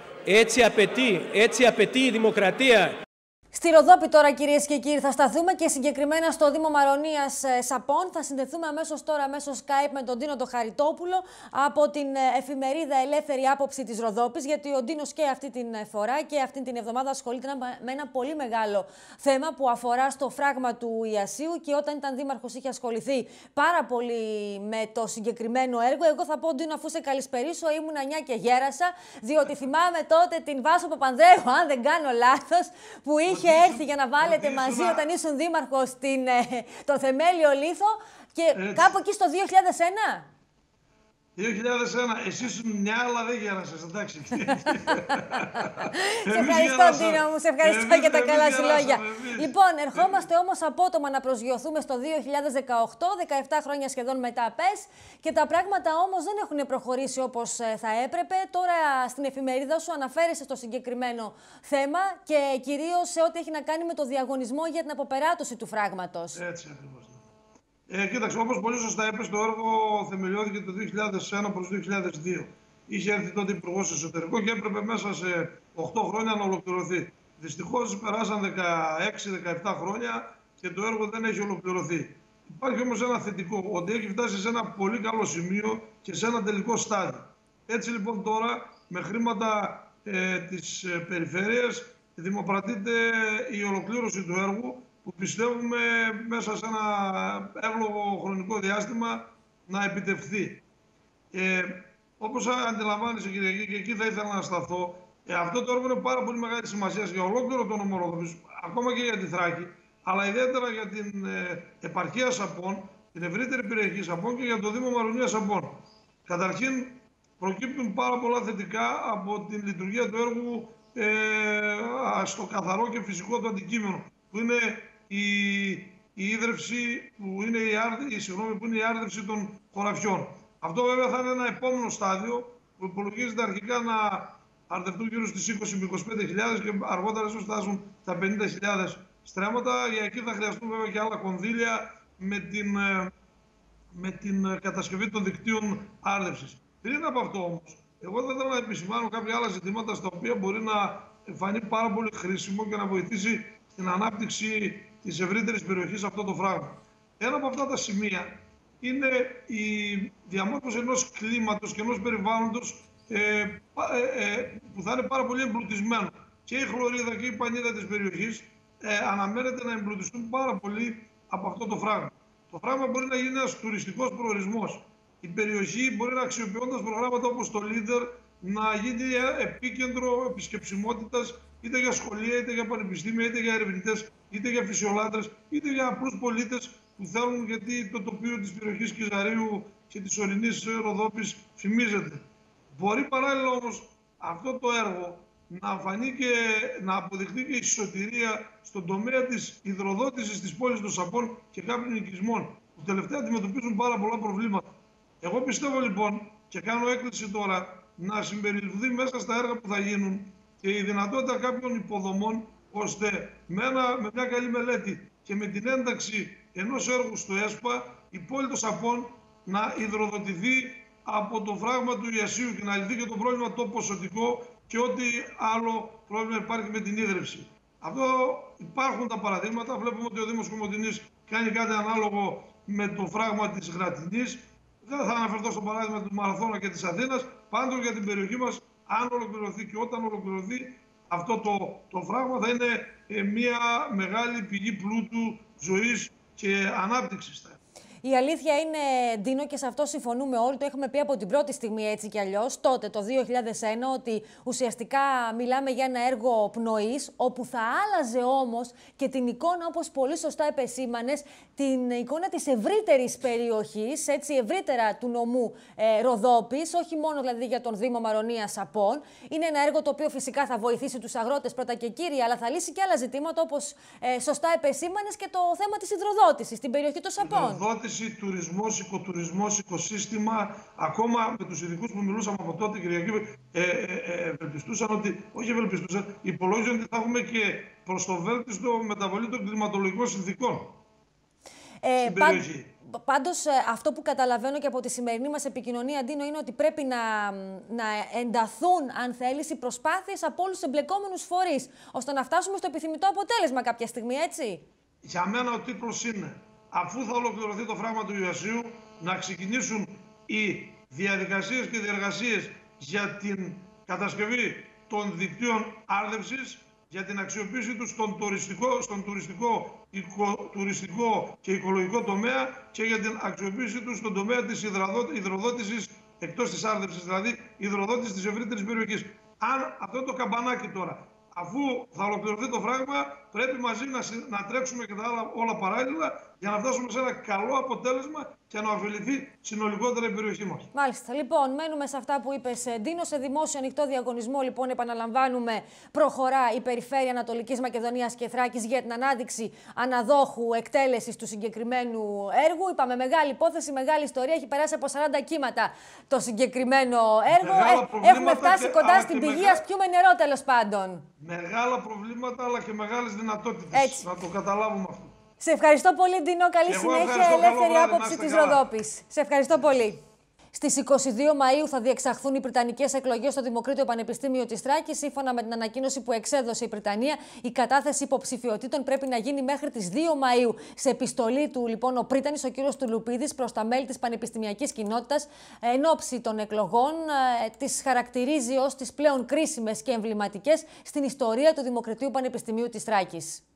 Έτσι απαιτεί η δημοκρατία. Στη Ροδόπη τώρα, κυρίες και κύριοι, θα σταθούμε και συγκεκριμένα στο Δήμο Μαρονίας Σαπών. Θα συνδεθούμε μέσω Skype με τον Ντίνο τον Χαριτόπουλο από την εφημερίδα Ελεύθερη Άποψη της Ροδόπης, γιατί ο Ντίνος και αυτή την φορά και αυτή την εβδομάδα ασχολείται με ένα πολύ μεγάλο θέμα που αφορά στο φράγμα του Ιασσίου και όταν ήταν δήμαρχος είχε ασχοληθεί πάρα πολύ με το συγκεκριμένο έργο. Εγώ θα πω, Ντίνο, αφού σε καλησπερίσω, ήμουν 9 και γέρασα, διότι θυμάμαι τότε την Βάσο Παπανδρέου, αν δεν κάνω λάθος, που είχε έρθει για να βάλετε μαζί όταν ήσουν δήμαρχος το θεμέλιο λίθο και κάπου εκεί στο 2001. 2001. Εσύ ήσουν μια, αλλά δεν γέρασες, εντάξει. Σε ευχαριστώ, Ντίνο μου, σε ευχαριστώ για τα καλά σου λόγια. Λοιπόν, ερχόμαστε όμως απότομα να προσγειωθούμε στο 2018, 17 χρόνια σχεδόν μετά πες, και τα πράγματα όμως δεν έχουν προχωρήσει όπως θα έπρεπε. Τώρα στην εφημερίδα σου αναφέρεσαι στο συγκεκριμένο θέμα και κυρίως σε ό,τι έχει να κάνει με το διαγωνισμό για την αποπεράτωση του φράγματος. Έτσι ακριβώς. Κοίταξε, όπως πολύ σωστά είπες, το έργο θεμελιώθηκε το 2001 προς 2002. Είχε έρθει τότε Υπουργός Εσωτερικών και έπρεπε μέσα σε 8 χρόνια να ολοκληρωθεί. Δυστυχώς περάσαν 16-17 χρόνια και το έργο δεν έχει ολοκληρωθεί. Υπάρχει όμως ένα θετικό, ότι έχει φτάσει σε ένα πολύ καλό σημείο και σε ένα τελικό στάδιο. Έτσι λοιπόν τώρα, με χρήματα της περιφέρειας, δημοπρατείται η ολοκλήρωση του έργου, που πιστεύουμε μέσα σε ένα εύλογο χρονικό διάστημα να επιτευχθεί. Όπως αντιλαμβάνεσαι, Κυριακή, και εκεί θα ήθελα να σταθώ, αυτό το έργο είναι πάρα πολύ μεγάλη σημασία για ολόκληρο τον νομό Ροδόπης, ακόμα και για τη Θράκη, αλλά ιδιαίτερα για την επαρχία Σαπών, την ευρύτερη περιοχή Σαπών και για το Δήμο Μαρονίας Σαπών. Καταρχήν, προκύπτουν πάρα πολλά θετικά από την λειτουργία του έργου στο καθαρό και φυσικό του αντικείμενο, που είναι η ίδρυυση, που είναι η άρδευση των χωραφιών. Αυτό βέβαια θα είναι ένα επόμενο στάδιο που υπολογίζεται αρχικά να αρδευτούν γύρω στις 20 με 25.000 και αργότερα ίσως φτάσουν τα 50.000 στρέμματα. Για εκεί θα χρειαστούν βέβαια και άλλα κονδύλια με την κατασκευή των δικτύων άρδευσης. Πριν από αυτό όμως, εγώ θα ήθελα να επισημάνω κάποια άλλα ζητήματα στα οποία μπορεί να φανεί πάρα πολύ χρήσιμο και να βοηθήσει στην ανάπτυξη της ευρύτερης περιοχής αυτό το φράγμα. Ένα από αυτά τα σημεία είναι η διαμόρφωση ενός κλίματος και ενός περιβάλλοντος που θα είναι πάρα πολύ εμπλουτισμένο. Και η χλωρίδα και η πανίδα της περιοχής αναμένεται να εμπλουτιστούν πάρα πολύ από αυτό το φράγμα. Το φράγμα μπορεί να γίνει ένας τουριστικός προορισμός. Η περιοχή μπορεί να, αξιοποιώντας προγράμματα όπως το Leader, να γίνει επίκεντρο επισκεψιμότητας είτε για σχολεία, είτε για πανεπιστήμια, είτε για ερευνητές, είτε για φυσιολάτρες, είτε για απλούς πολίτες που θέλουν, γιατί το τοπίο της περιοχής Κιζαρίου και της ορεινής Ροδόπης φημίζεται. Μπορεί παράλληλα όμως αυτό το έργο να φανεί και να αποδειχθεί και η σωτηρία στον τομέα της υδροδότησης της πόλης των Σαπών και κάποιων οικισμών, που τελευταία αντιμετωπίζουν πάρα πολλά προβλήματα. Εγώ πιστεύω λοιπόν και κάνω έκκληση τώρα να συμπεριληφθεί μέσα στα έργα που θα γίνουν και η δυνατότητα κάποιων υποδομών, ώστε με μια καλή μελέτη και με την ένταξη ενός έργου στο ΕΣΠΑ, η πόλη των Σαπών να υδροδοτηθεί από το φράγμα του Ιασίου και να λυθεί και το πρόβλημα το ποσοτικό και ό,τι άλλο πρόβλημα υπάρχει με την ίδρυυση. Αυτό υπάρχουν τα παραδείγματα. Βλέπουμε ότι ο Δήμος Κομοτηνής κάνει κάτι ανάλογο με το φράγμα της Γρατινής. Δεν θα αναφερθώ στο παράδειγμα του Μαραθώνα και της Αθήνας. Πάντως για την περιοχή μας, αν ολοκληρωθεί και όταν ολοκληρωθεί αυτό το φράγμα, θα είναι μια μεγάλη πηγή πλούτου, ζωής και ανάπτυξης. Η αλήθεια είναι, Ντίνο, και σε αυτό συμφωνούμε όλοι, το έχουμε πει από την πρώτη στιγμή έτσι κι αλλιώς, τότε το 2001, ότι ουσιαστικά μιλάμε για ένα έργο πνοής, όπου θα άλλαζε όμως και την εικόνα, όπως πολύ σωστά επεσήμανες, την εικόνα της ευρύτερης περιοχής, έτσι, ευρύτερα του νομού Ροδόπης, όχι μόνο δηλαδή για τον Δήμο Μαρονίας Σαπών. Είναι ένα έργο το οποίο φυσικά θα βοηθήσει τους αγρότες πρώτα και κύριοι, αλλά θα λύσει και άλλα ζητήματα, όπως σωστά επεσήμανες, και το θέμα της υδροδότησης στην περιοχή των Σαπών. Τουρισμός, οικοτουρισμός, οικοσύστημα, ακόμα με τους ειδικούς που μιλούσαμε από τότε, Κυριακή, ευελπιστούσαν ότι, όχι ευελπιστούσαν, υπολόγιζαν ότι θα έχουμε και προς το βέλτιστο μεταβολή των κλιματολογικών συνθήκων στην περιοχή. Πάντως, αυτό που καταλαβαίνω και από τη σημερινή μας επικοινωνία, Ντίνο, είναι ότι πρέπει να ενταθούν, αν θέλεις, οι προσπάθειες από όλους τους εμπλεκόμενους φορείς, ώστε να φτάσουμε στο επιθυμητό αποτέλεσμα κάποια στιγμή, έτσι. Για μένα ο τίτλος είναι, αφού θα ολοκληρωθεί το φράγμα του Ιασίου, να ξεκινήσουν οι διαδικασίες και διεργασίες για την κατασκευή των δικτύων άρδευσης, για την αξιοποίηση τους στον τουριστικό και οικολογικό τομέα και για την αξιοποίηση τους στον τομέα της υδροδότησης εκτός της άρδευσης, δηλαδή υδροδότηση της ευρύτερης περιοχής. Αν αυτό το καμπανάκι τώρα, αφού θα ολοκληρωθεί το φράγμα, πρέπει μαζί να τρέξουμε και τα άλλα όλα παράλληλα για να φτάσουμε σε ένα καλό αποτέλεσμα και να ωφεληθεί συνολικότερα η περιοχή μας. Μάλιστα. Λοιπόν, μένουμε σε αυτά που είπες, Ντίνο. Σε δημόσιο ανοιχτό διαγωνισμό, λοιπόν, επαναλαμβάνουμε, προχωρά η Περιφέρεια Ανατολικής Μακεδονίας και Θράκης για την ανάδειξη αναδόχου εκτέλεσης του συγκεκριμένου έργου. Είπαμε, μεγάλη υπόθεση, μεγάλη ιστορία. Έχει περάσει από 40 κύματα το συγκεκριμένο έργο. Έχουμε φτάσει κοντά στην πηγή, ας πιούμε νερό, τέλος πάντων. Μεγάλα προβλήματα, αλλά και μεγάλες δυνατότητες. Να το καταλάβουμε αυτό. Σε ευχαριστώ πολύ, Ντίνο. Καλή συνέχεια, ελεύθερη άποψη της Ροδόπης. Σε ευχαριστώ πολύ. Στις 22 Μαΐου θα διεξαχθούν οι Πριτανικές εκλογές στο Δημοκρίτιο Πανεπιστήμιο της Θράκης. Σύμφωνα με την ανακοίνωση που εξέδωσε η Πριτανία, η κατάθεση υποψηφιωτήτων πρέπει να γίνει μέχρι τις 2 Μαΐου. Σε επιστολή του, λοιπόν, ο Πρίτανης, ο κ. Τουλουπίδης, προς τα μέλη της πανεπιστημιακής κοινότητας, εν ώψη των εκλογών, τις χαρακτηρίζει ως τις πλέον κρίσιμες και εμβληματικές στην ιστορία του Δημοκριτίου Πανεπιστημίου της Θράκης.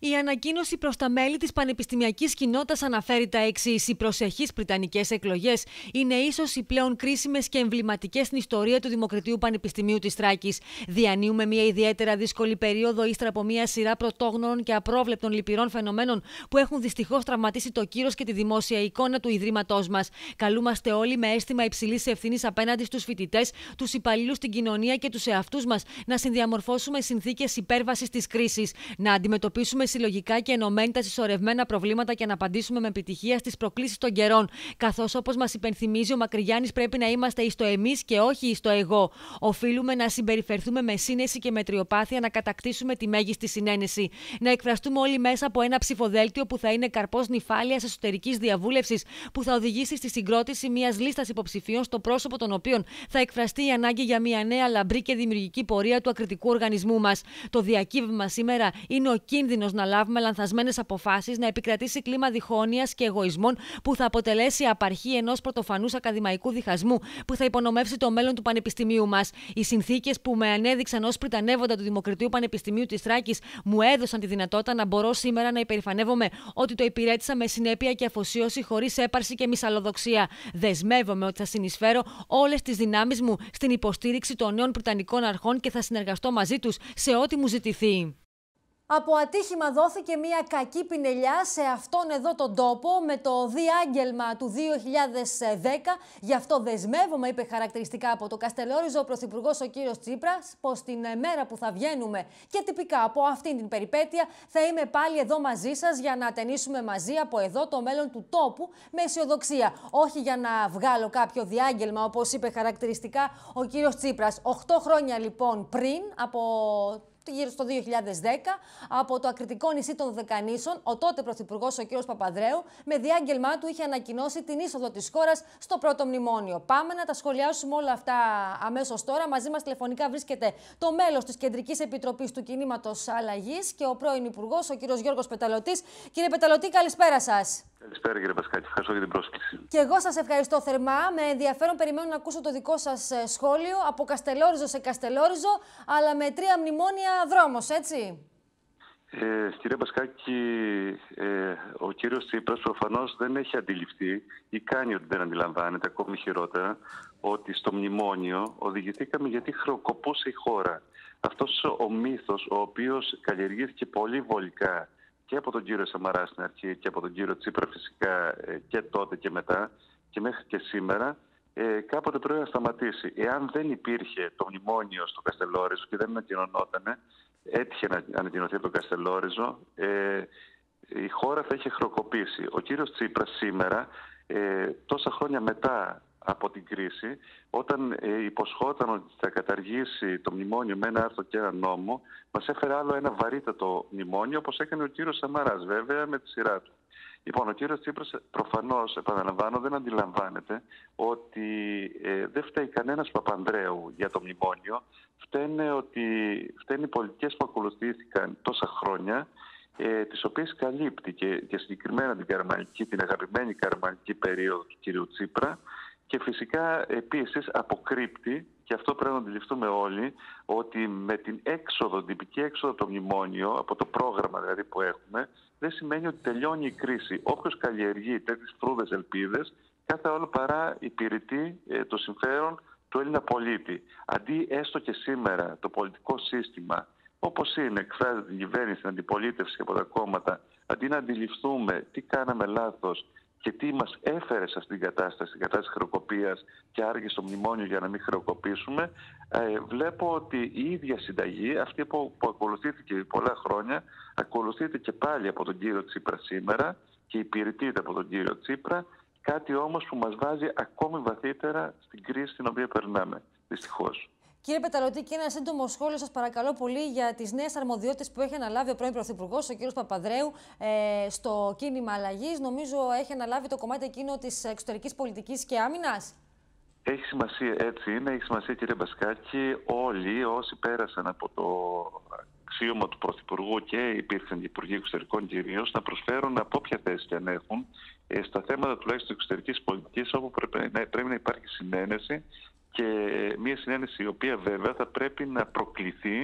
Η ανακοίνωση προς τα μέλη της πανεπιστημιακής κοινότητας αναφέρει τα εξής: οι προσεχείς πριτανικές εκλογές είναι ίσως οι πλέον κρίσιμες και εμβληματικές στην ιστορία του Δημοκρατίου Πανεπιστημίου της Θράκης. Διανύουμε μια ιδιαίτερα δύσκολη περίοδο ύστερα από μια σειρά πρωτόγνωρων και απρόβλεπτων λυπηρών φαινομένων που έχουν δυστυχώς τραυματίσει το κύρος και τη δημόσια εικόνα του Ιδρύματός μας. Καλούμαστε όλοι με αίσθημα υψηλής ευθύνης απέναντι στους φοιτητές, τους υπαλλήλους στην κοινωνία και τους εαυτούς μας να συνδιαμορφώσουμε συνθήκες υπέρβασης της κρίσης, να αντιμετωπίσουμε συλλογικά και ενωμένοι τα συσσωρευμένα προβλήματα και να απαντήσουμε με επιτυχία στις προκλήσεις των καιρών. Καθώς, όπως μας υπενθυμίζει ο Μακρυγιάννης, πρέπει να είμαστε εις το εμείς και όχι εις το εγώ. Οφείλουμε να συμπεριφερθούμε με σύνεση και μετριοπάθεια, να κατακτήσουμε τη μέγιστη συνένεση. Να εκφραστούμε όλοι μέσα από ένα ψηφοδέλτιο που θα είναι καρπός νηφάλιας εσωτερικής διαβούλευσης, που θα οδηγήσει στη συγκρότηση μιας λίστας υποψηφίων, στο πρόσωπο των οποίων θα εκφραστεί η ανάγκη για μια νέα λαμπρή και δημιουργική πορεία του ακριτικού οργανισμού μας. Το διακύβευμα σήμερα είναι ο κίνδυνος να λάβουμε λανθασμένες αποφάσεις, να επικρατήσει κλίμα διχόνοιας και εγωισμών που θα αποτελέσει απαρχή ενός πρωτοφανούς ακαδημαϊκού διχασμού που θα υπονομεύσει το μέλλον του Πανεπιστημίου μας. Οι συνθήκες που με ανέδειξαν ως πριτανεύοντα του Δημοκρατίου Πανεπιστημίου της Θράκης μου έδωσαν τη δυνατότητα να μπορώ σήμερα να υπερηφανεύομαι ότι το υπηρέτησα με συνέπεια και αφοσίωση, χωρίς έπαρση και μυσαλλοδοξία. Δεσμεύομαι ότι θα συνεισφέρω όλες τις δυνάμεις μου στην υποστήριξη των νέων πριτανικών αρχών και θα συνεργαστώ μαζί τους σε ό,τι μου ζητηθεί. Από ατύχημα δόθηκε μια κακή πινελιά σε αυτόν εδώ τον τόπο με το διάγγελμα του 2010. Γι' αυτό δεσμεύομαι, είπε χαρακτηριστικά από το Καστελόριζο ο Πρωθυπουργός ο κύριος Τσίπρας, πως την μέρα που θα βγαίνουμε και τυπικά από αυτήν την περιπέτεια θα είμαι πάλι εδώ μαζί σας για να ατενίσουμε μαζί από εδώ το μέλλον του τόπου με αισιοδοξία. Όχι για να βγάλω κάποιο διάγγελμα, όπως είπε χαρακτηριστικά ο κύριος Τσίπρας. 8 χρόνια λοιπόν πριν από γύρω στο 2010, από το ακριτικό νησί των Δεκανήσων, ο τότε Πρωθυπουργός ο κ. Παπανδρέου, με διάγγελμά του είχε ανακοινώσει την είσοδο της χώρας στο πρώτο μνημόνιο. Πάμε να τα σχολιάσουμε όλα αυτά αμέσως τώρα. Μαζί μας τηλεφωνικά βρίσκεται το μέλος της Κεντρικής Επιτροπής του Κινήματος Αλλαγής και ο πρώην Υπουργός, ο κ. Γιώργος Πεταλωτής. Κύριε Πεταλωτή, καλησπέρα σας. Καλησπέρα κύριε Πασκάκη, ευχαριστώ για την πρόσκληση. Και εγώ σας ευχαριστώ θερμά. Με ενδιαφέρον περιμένω να ακούσω το δικό σας σχόλιο από Καστελόριζο σε Καστελόριζο, αλλά με 3 μνημόνια δρόμος, έτσι. Κύριε Πασκάκη, ο κύριος Τσίπρας προφανώς δεν έχει αντιληφθεί ή κάνει ότι δεν αντιλαμβάνεται, ακόμη χειρότερα, ότι στο μνημόνιο οδηγηθήκαμε γιατί χρεοκοπούσε η χώρα. Αυτός ο μύθος, ο οποίος καλλιεργήθηκε πολύ βολικά και από τον κύριο Σαμαρά στην αρχή και από τον κύριο Τσίπρα φυσικά και τότε και μετά και μέχρι και σήμερα, κάποτε πρέπει να σταματήσει. Εάν δεν υπήρχε το μνημόνιο στο Καστελόριζο και δεν ανακοινωνότανε, έτυχε να ανακοινωθεί το Καστελόριζο, η χώρα θα είχε χρεοκοπήσει. Ο κύριος Τσίπρας σήμερα, τόσα χρόνια μετά από την κρίση, όταν υποσχόταν ότι θα καταργήσει το μνημόνιο με ένα άρθρο και ένα νόμο, μας έφερε άλλο ένα βαρύτατο μνημόνιο, όπως έκανε ο κύριος Σαμαράς βέβαια με τη σειρά του. Λοιπόν, ο κύριος Τσίπρας προφανώς, επαναλαμβάνω, δεν αντιλαμβάνεται ότι δεν φταίει κανένας Παπανδρέου για το μνημόνιο. Φταίνουν οι πολιτικές που ακολουθήθηκαν τόσα χρόνια, τις οποίες καλύπτει και συγκεκριμένα την αγαπημένη καραμανική περίοδο του κύριου Τσίπρα, και φυσικά επίσης αποκρύπτει, και αυτό πρέπει να αντιληφθούμε όλοι, ότι με την τυπική έξοδο από το μνημόνιο, από το πρόγραμμα δηλαδή που έχουμε, δεν σημαίνει ότι τελειώνει η κρίση. Όποιος καλλιεργεί τέτοιες φρούδες ελπίδες, κάθε άλλο παρά υπηρετεί το συμφέρον του Έλληνα πολίτη. Αντί έστω και σήμερα το πολιτικό σύστημα, όπως είναι, εκφράζεται την κυβέρνηση, την αντιπολίτευση από τα κόμματα, αντί να αντιληφθούμε τι κάναμε λάθος και τι μας έφερε σε αυτήν την κατάσταση χρεοκοπίας και άργησε το μνημόνιο για να μην χρεοκοπήσουμε, βλέπω ότι η ίδια συνταγή, αυτή που ακολουθήθηκε πολλά χρόνια, ακολουθείται και πάλι από τον κύριο Τσίπρα σήμερα και υπηρετείται από τον κύριο Τσίπρα, κάτι όμως που μας βάζει ακόμη βαθύτερα στην κρίση την οποία περνάμε, δυστυχώς. Κύριε Πεταλωτή, και ένα σύντομο σχόλιο σας παρακαλώ πολύ για τις νέες αρμοδιότητες που έχει αναλάβει ο πρώην Πρωθυπουργός, ο κ. Παπανδρέου, στο κίνημα αλλαγής. Νομίζω έχει αναλάβει το κομμάτι εκείνο της εξωτερικής πολιτικής και άμυνας. Έχει σημασία, έτσι είναι, έχει σημασία κύριε Μπασκάκη, όλοι όσοι πέρασαν από το αξίωμα του Πρωθυπουργού και υπήρχαν υπουργοί εξωτερικών κυρίως, να προσφέρουν από όποια θέση και αν έχουν στα θέματα τουλάχιστον εξωτερικής πολιτικής, όπου πρέπει να υπάρχει συνένεση, και μια συνένεση η οποία βέβαια θα πρέπει να προκληθεί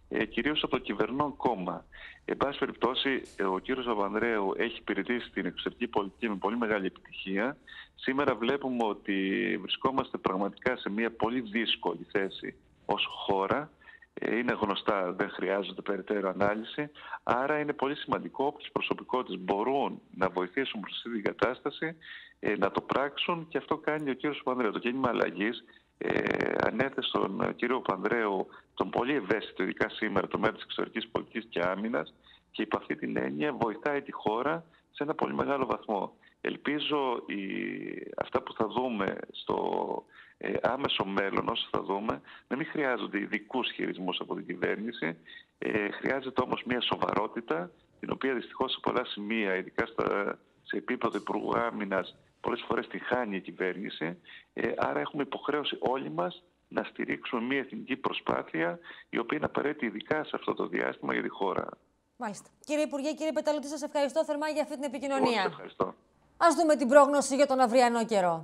κυρίως από το κυβερνών κόμμα. Εν πάση περιπτώσει, ο κύριος Παπανδρέου έχει υπηρετήσει την εξωτερική πολιτική με πολύ μεγάλη επιτυχία. Σήμερα βλέπουμε ότι βρισκόμαστε πραγματικά σε μια πολύ δύσκολη θέση ως χώρα. Είναι γνωστά, δεν χρειάζεται περαιτέρω ανάλυση. Άρα είναι πολύ σημαντικό όποιες προσωπικότητες μπορούν να βοηθήσουν προς αυτή την κατάσταση, να το πράξουν, και αυτό κάνει ο κύριος Παπανδρέου. Το κίνημα αλλαγής ανέθεσε στον κύριο Παπανδρέου, τον πολύ ευαίσθητο, ειδικά σήμερα, το μέτρο της εξωτερικής πολιτικής και άμυνας, και υπ' αυτή την έννοια βοηθάει τη χώρα σε ένα πολύ μεγάλο βαθμό. Ελπίζω αυτά που θα δούμε στο άμεσο μέλλον, όσο θα δούμε, να μην χρειάζονται ειδικούς χειρισμούς από την κυβέρνηση. Χρειάζεται όμως μια σοβαρότητα, την οποία δυστυχώς σε πολλά σημεία, ειδικά σε επίπεδο Υπουργού Άμυνας, πολλές φορές τη χάνει η κυβέρνηση. Άρα έχουμε υποχρέωση όλοι μας να στηρίξουμε μια εθνική προσπάθεια, η οποία είναι απαραίτητη ειδικά σε αυτό το διάστημα για τη χώρα. Μάλιστα. Κύριε Υπουργέ, κύριε Πεταλούτη, σας ευχαριστώ θερμά για αυτή την επικοινωνία. Εγώ ευχαριστώ. Ας δούμε την πρόγνωση για τον αυριανό καιρό.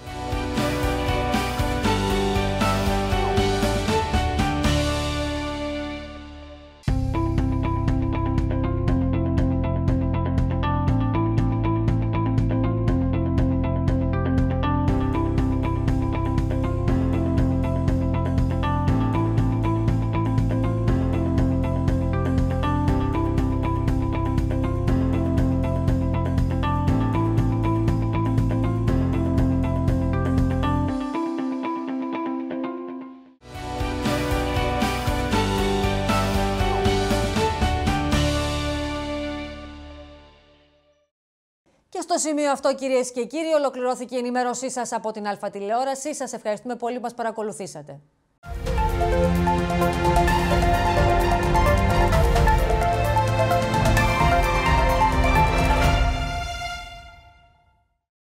Στο σημείο αυτό, κυρίες και κύριοι, ολοκληρώθηκε η ενημέρωσή σας από την Αλφα Τηλεόραση. Σας ευχαριστούμε πολύ που μας παρακολουθήσατε.